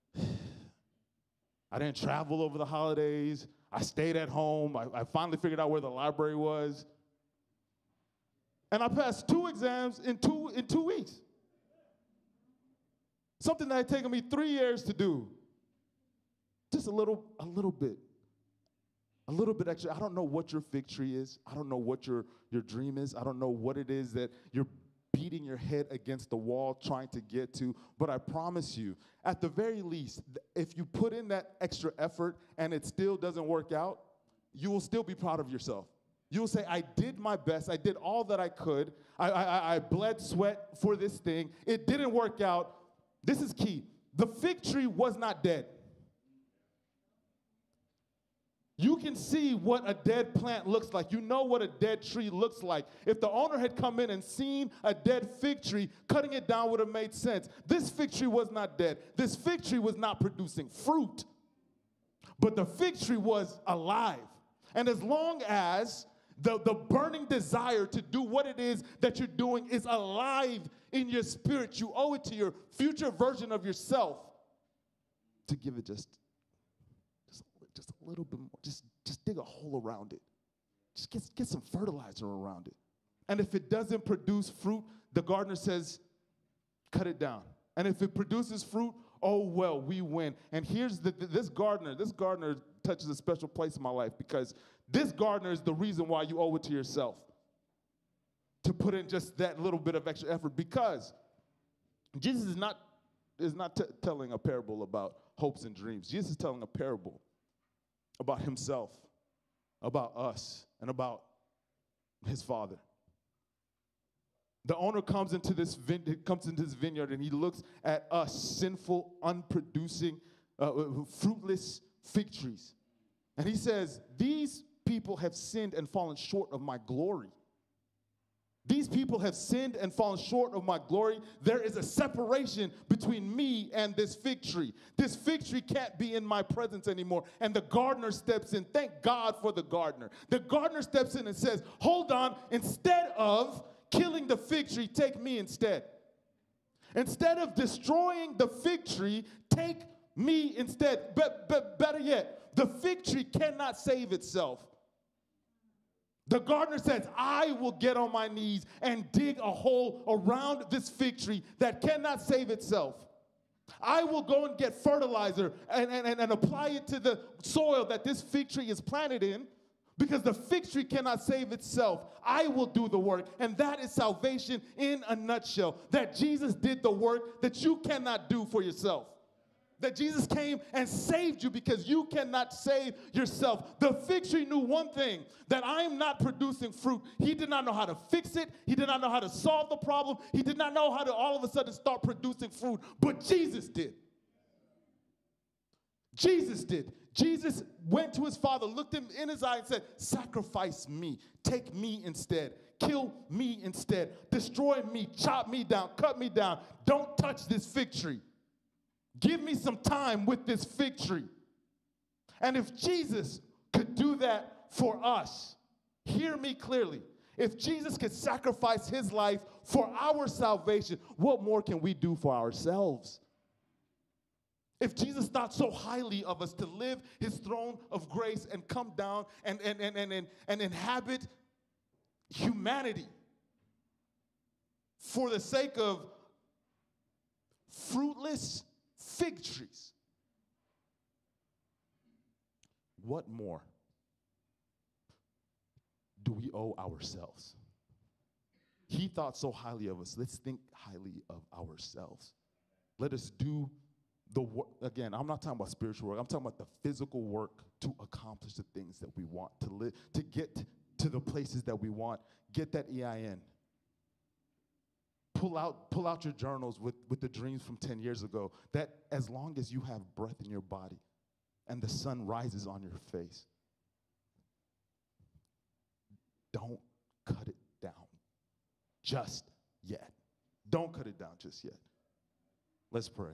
I didn't travel over the holidays. I stayed at home. I, I finally figured out where the library was. And I passed two exams in two in two weeks. Something that had taken me three years to do. Just a little, a little bit. A little bit extra. I don't know what your fig tree is. I don't know what your, your dream is. I don't know what it is that you're beating your head against the wall trying to get to. But I promise you, at the very least, if you put in that extra effort and it still doesn't work out, you will still be proud of yourself. You'll say, I did my best. I did all that I could. I, I, I bled sweat for this thing. It didn't work out. This is key. The fig tree was not dead. You can see what a dead plant looks like. You know what a dead tree looks like. If the owner had come in and seen a dead fig tree, cutting it down would have made sense. This fig tree was not dead. This fig tree was not producing fruit. But the fig tree was alive. And as long as The, the burning desire to do what it is that you're doing is alive in your spirit, you owe it to your future version of yourself to give it just, just, just a little bit more. Just, just dig a hole around it. Just get, get some fertilizer around it. And if it doesn't produce fruit, the gardener says, cut it down. And if it produces fruit, oh, well, we win. And here's the, this gardener, this gardener touches a special place in my life because this gardener is the reason why you owe it to yourself to put in just that little bit of extra effort, because Jesus is not, is not t- telling a parable about hopes and dreams. Jesus is telling a parable about himself, about us, and about his Father. The owner comes into this vine- comes into this vineyard and he looks at us, sinful, unproducing, uh, fruitless fig trees. And he says, these people have sinned and fallen short of my glory. These people have sinned and fallen short of my glory. There is a separation between me and this fig tree. This fig tree can't be in my presence anymore. And the gardener steps in. Thank God for the gardener. The gardener steps in and says, hold on, instead of killing the fig tree, take me instead. Instead of destroying the fig tree, take me instead. But, but better yet, the fig tree cannot save itself. The gardener says, I will get on my knees and dig a hole around this fig tree that cannot save itself. I will go and get fertilizer and, and, and, and apply it to the soil that this fig tree is planted in, because the fig tree cannot save itself. I will do the work. And that is salvation in a nutshell. That Jesus did the work that you cannot do for yourself. That Jesus came and saved you because you cannot save yourself. The fig tree knew one thing, that I am not producing fruit. He did not know how to fix it. He did not know how to solve the problem. He did not know how to all of a sudden start producing fruit. But Jesus did. Jesus did. Jesus went to his father, looked him in his eye and said, sacrifice me. Take me instead. Kill me instead. Destroy me. Chop me down. Cut me down. Don't touch this fig tree. Give me some time with this fig tree. And if Jesus could do that for us, hear me clearly. If Jesus could sacrifice his life for our salvation, what more can we do for ourselves? If Jesus thought so highly of us to live his throne of grace and come down and, and, and, and, and, and inhabit humanity for the sake of fruitless fig trees, what more do we owe ourselves? He thought so highly of us. Let's think highly of ourselves. Let us do the work. Again, I'm not talking about spiritual work. I'm talking about the physical work to accomplish the things that we want, to live, to get to the places that we want. Get that E I N. Pull out, pull out your journals with, with the dreams from ten years ago, that as long as you have breath in your body and the sun rises on your face, don't cut it down just yet. Don't cut it down just yet. Let's pray.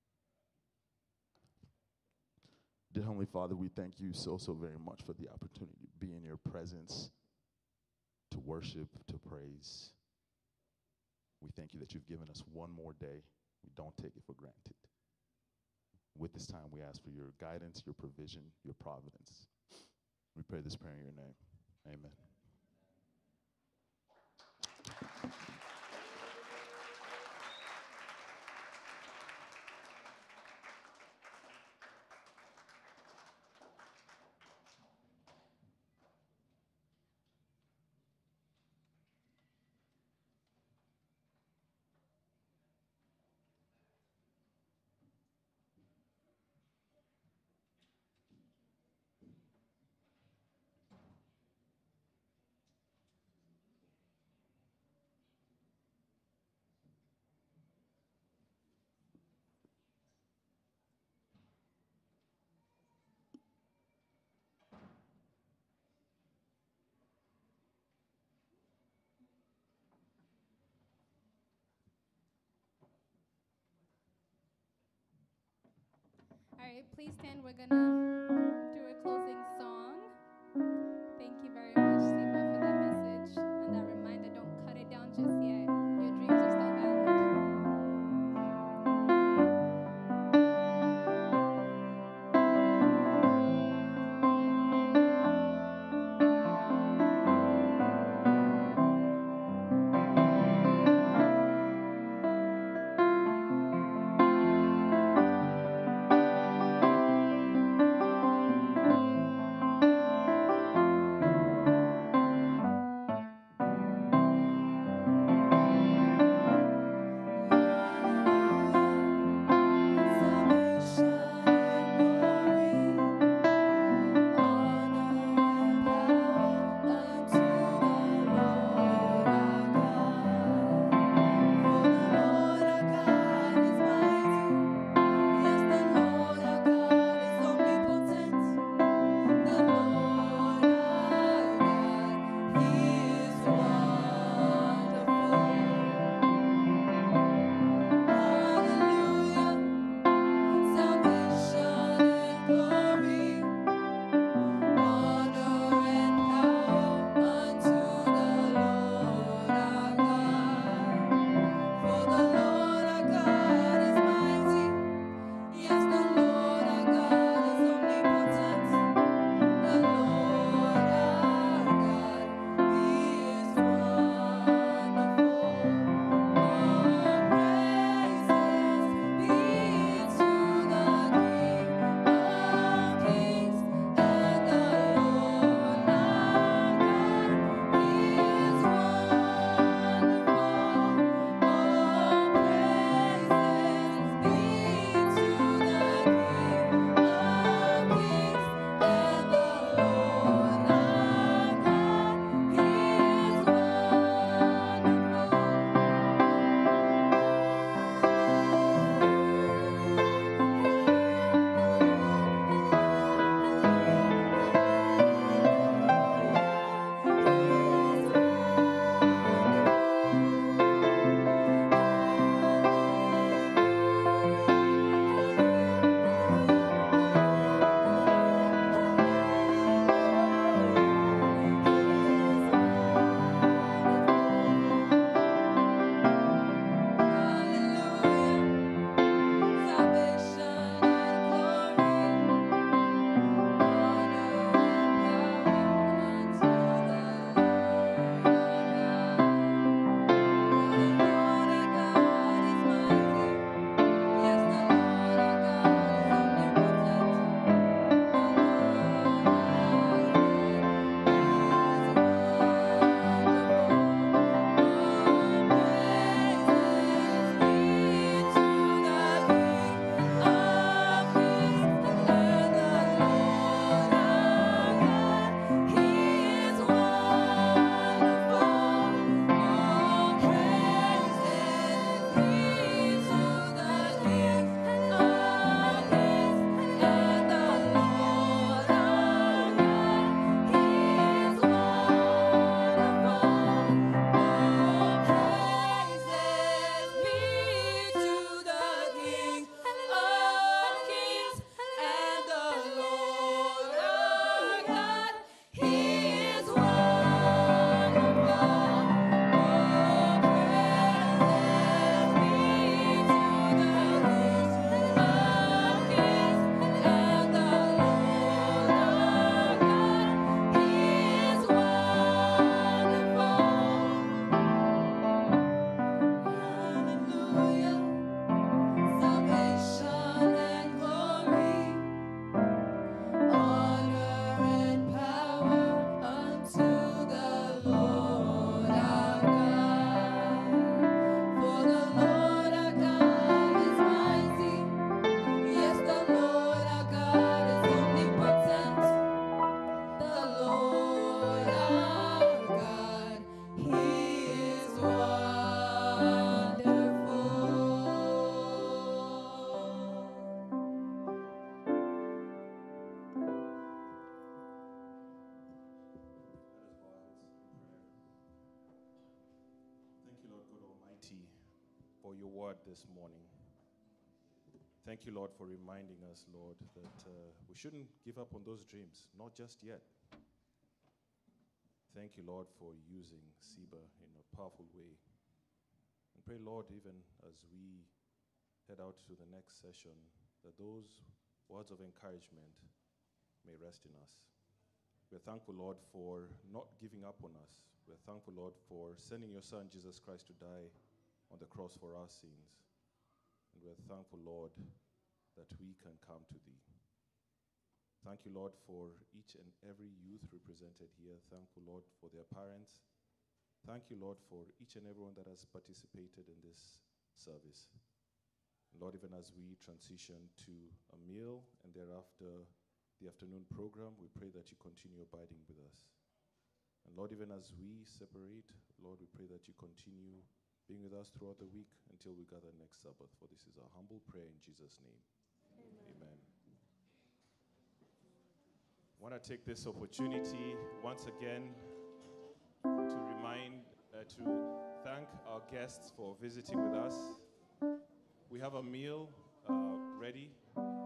Dear Heavenly Father, we thank you so, so very much for the opportunity to be in your presence, to worship, to praise. We thank you that you've given us one more day. We don't take it for granted. With this time, we ask for your guidance, your provision, your providence. We pray this prayer in your name. Amen. All right, please stand. We're going to do a closing song. Thank you very much, Stephen, for that message and that reminder. Don't cut it down just yet. Your dreams are still valid. for your word this morning. Thank you, Lord, for reminding us, Lord, that uh, we shouldn't give up on those dreams, not just yet. Thank you, Lord, for using Seba in a powerful way. And pray, Lord, even as we head out to the next session, that those words of encouragement may rest in us. We're thankful, Lord, for not giving up on us. We're thankful, Lord, for sending your Son, Jesus Christ, to die on the cross for our sins. And we're thankful, Lord, that we can come to thee. Thank you, Lord, for each and every youth represented here. Thankful, Lord, for their parents. Thank you, Lord, for each and everyone that has participated in this service. And Lord, even as we transition to a meal and thereafter the afternoon program, we pray that you continue abiding with us. And Lord, even as we separate, Lord, we pray that you continue being with us throughout the week until we gather next Sabbath. For this is our humble prayer in Jesus' name. Amen. Amen. I want to take this opportunity once again to remind, uh, to thank our guests for visiting with us. We have a meal uh, ready.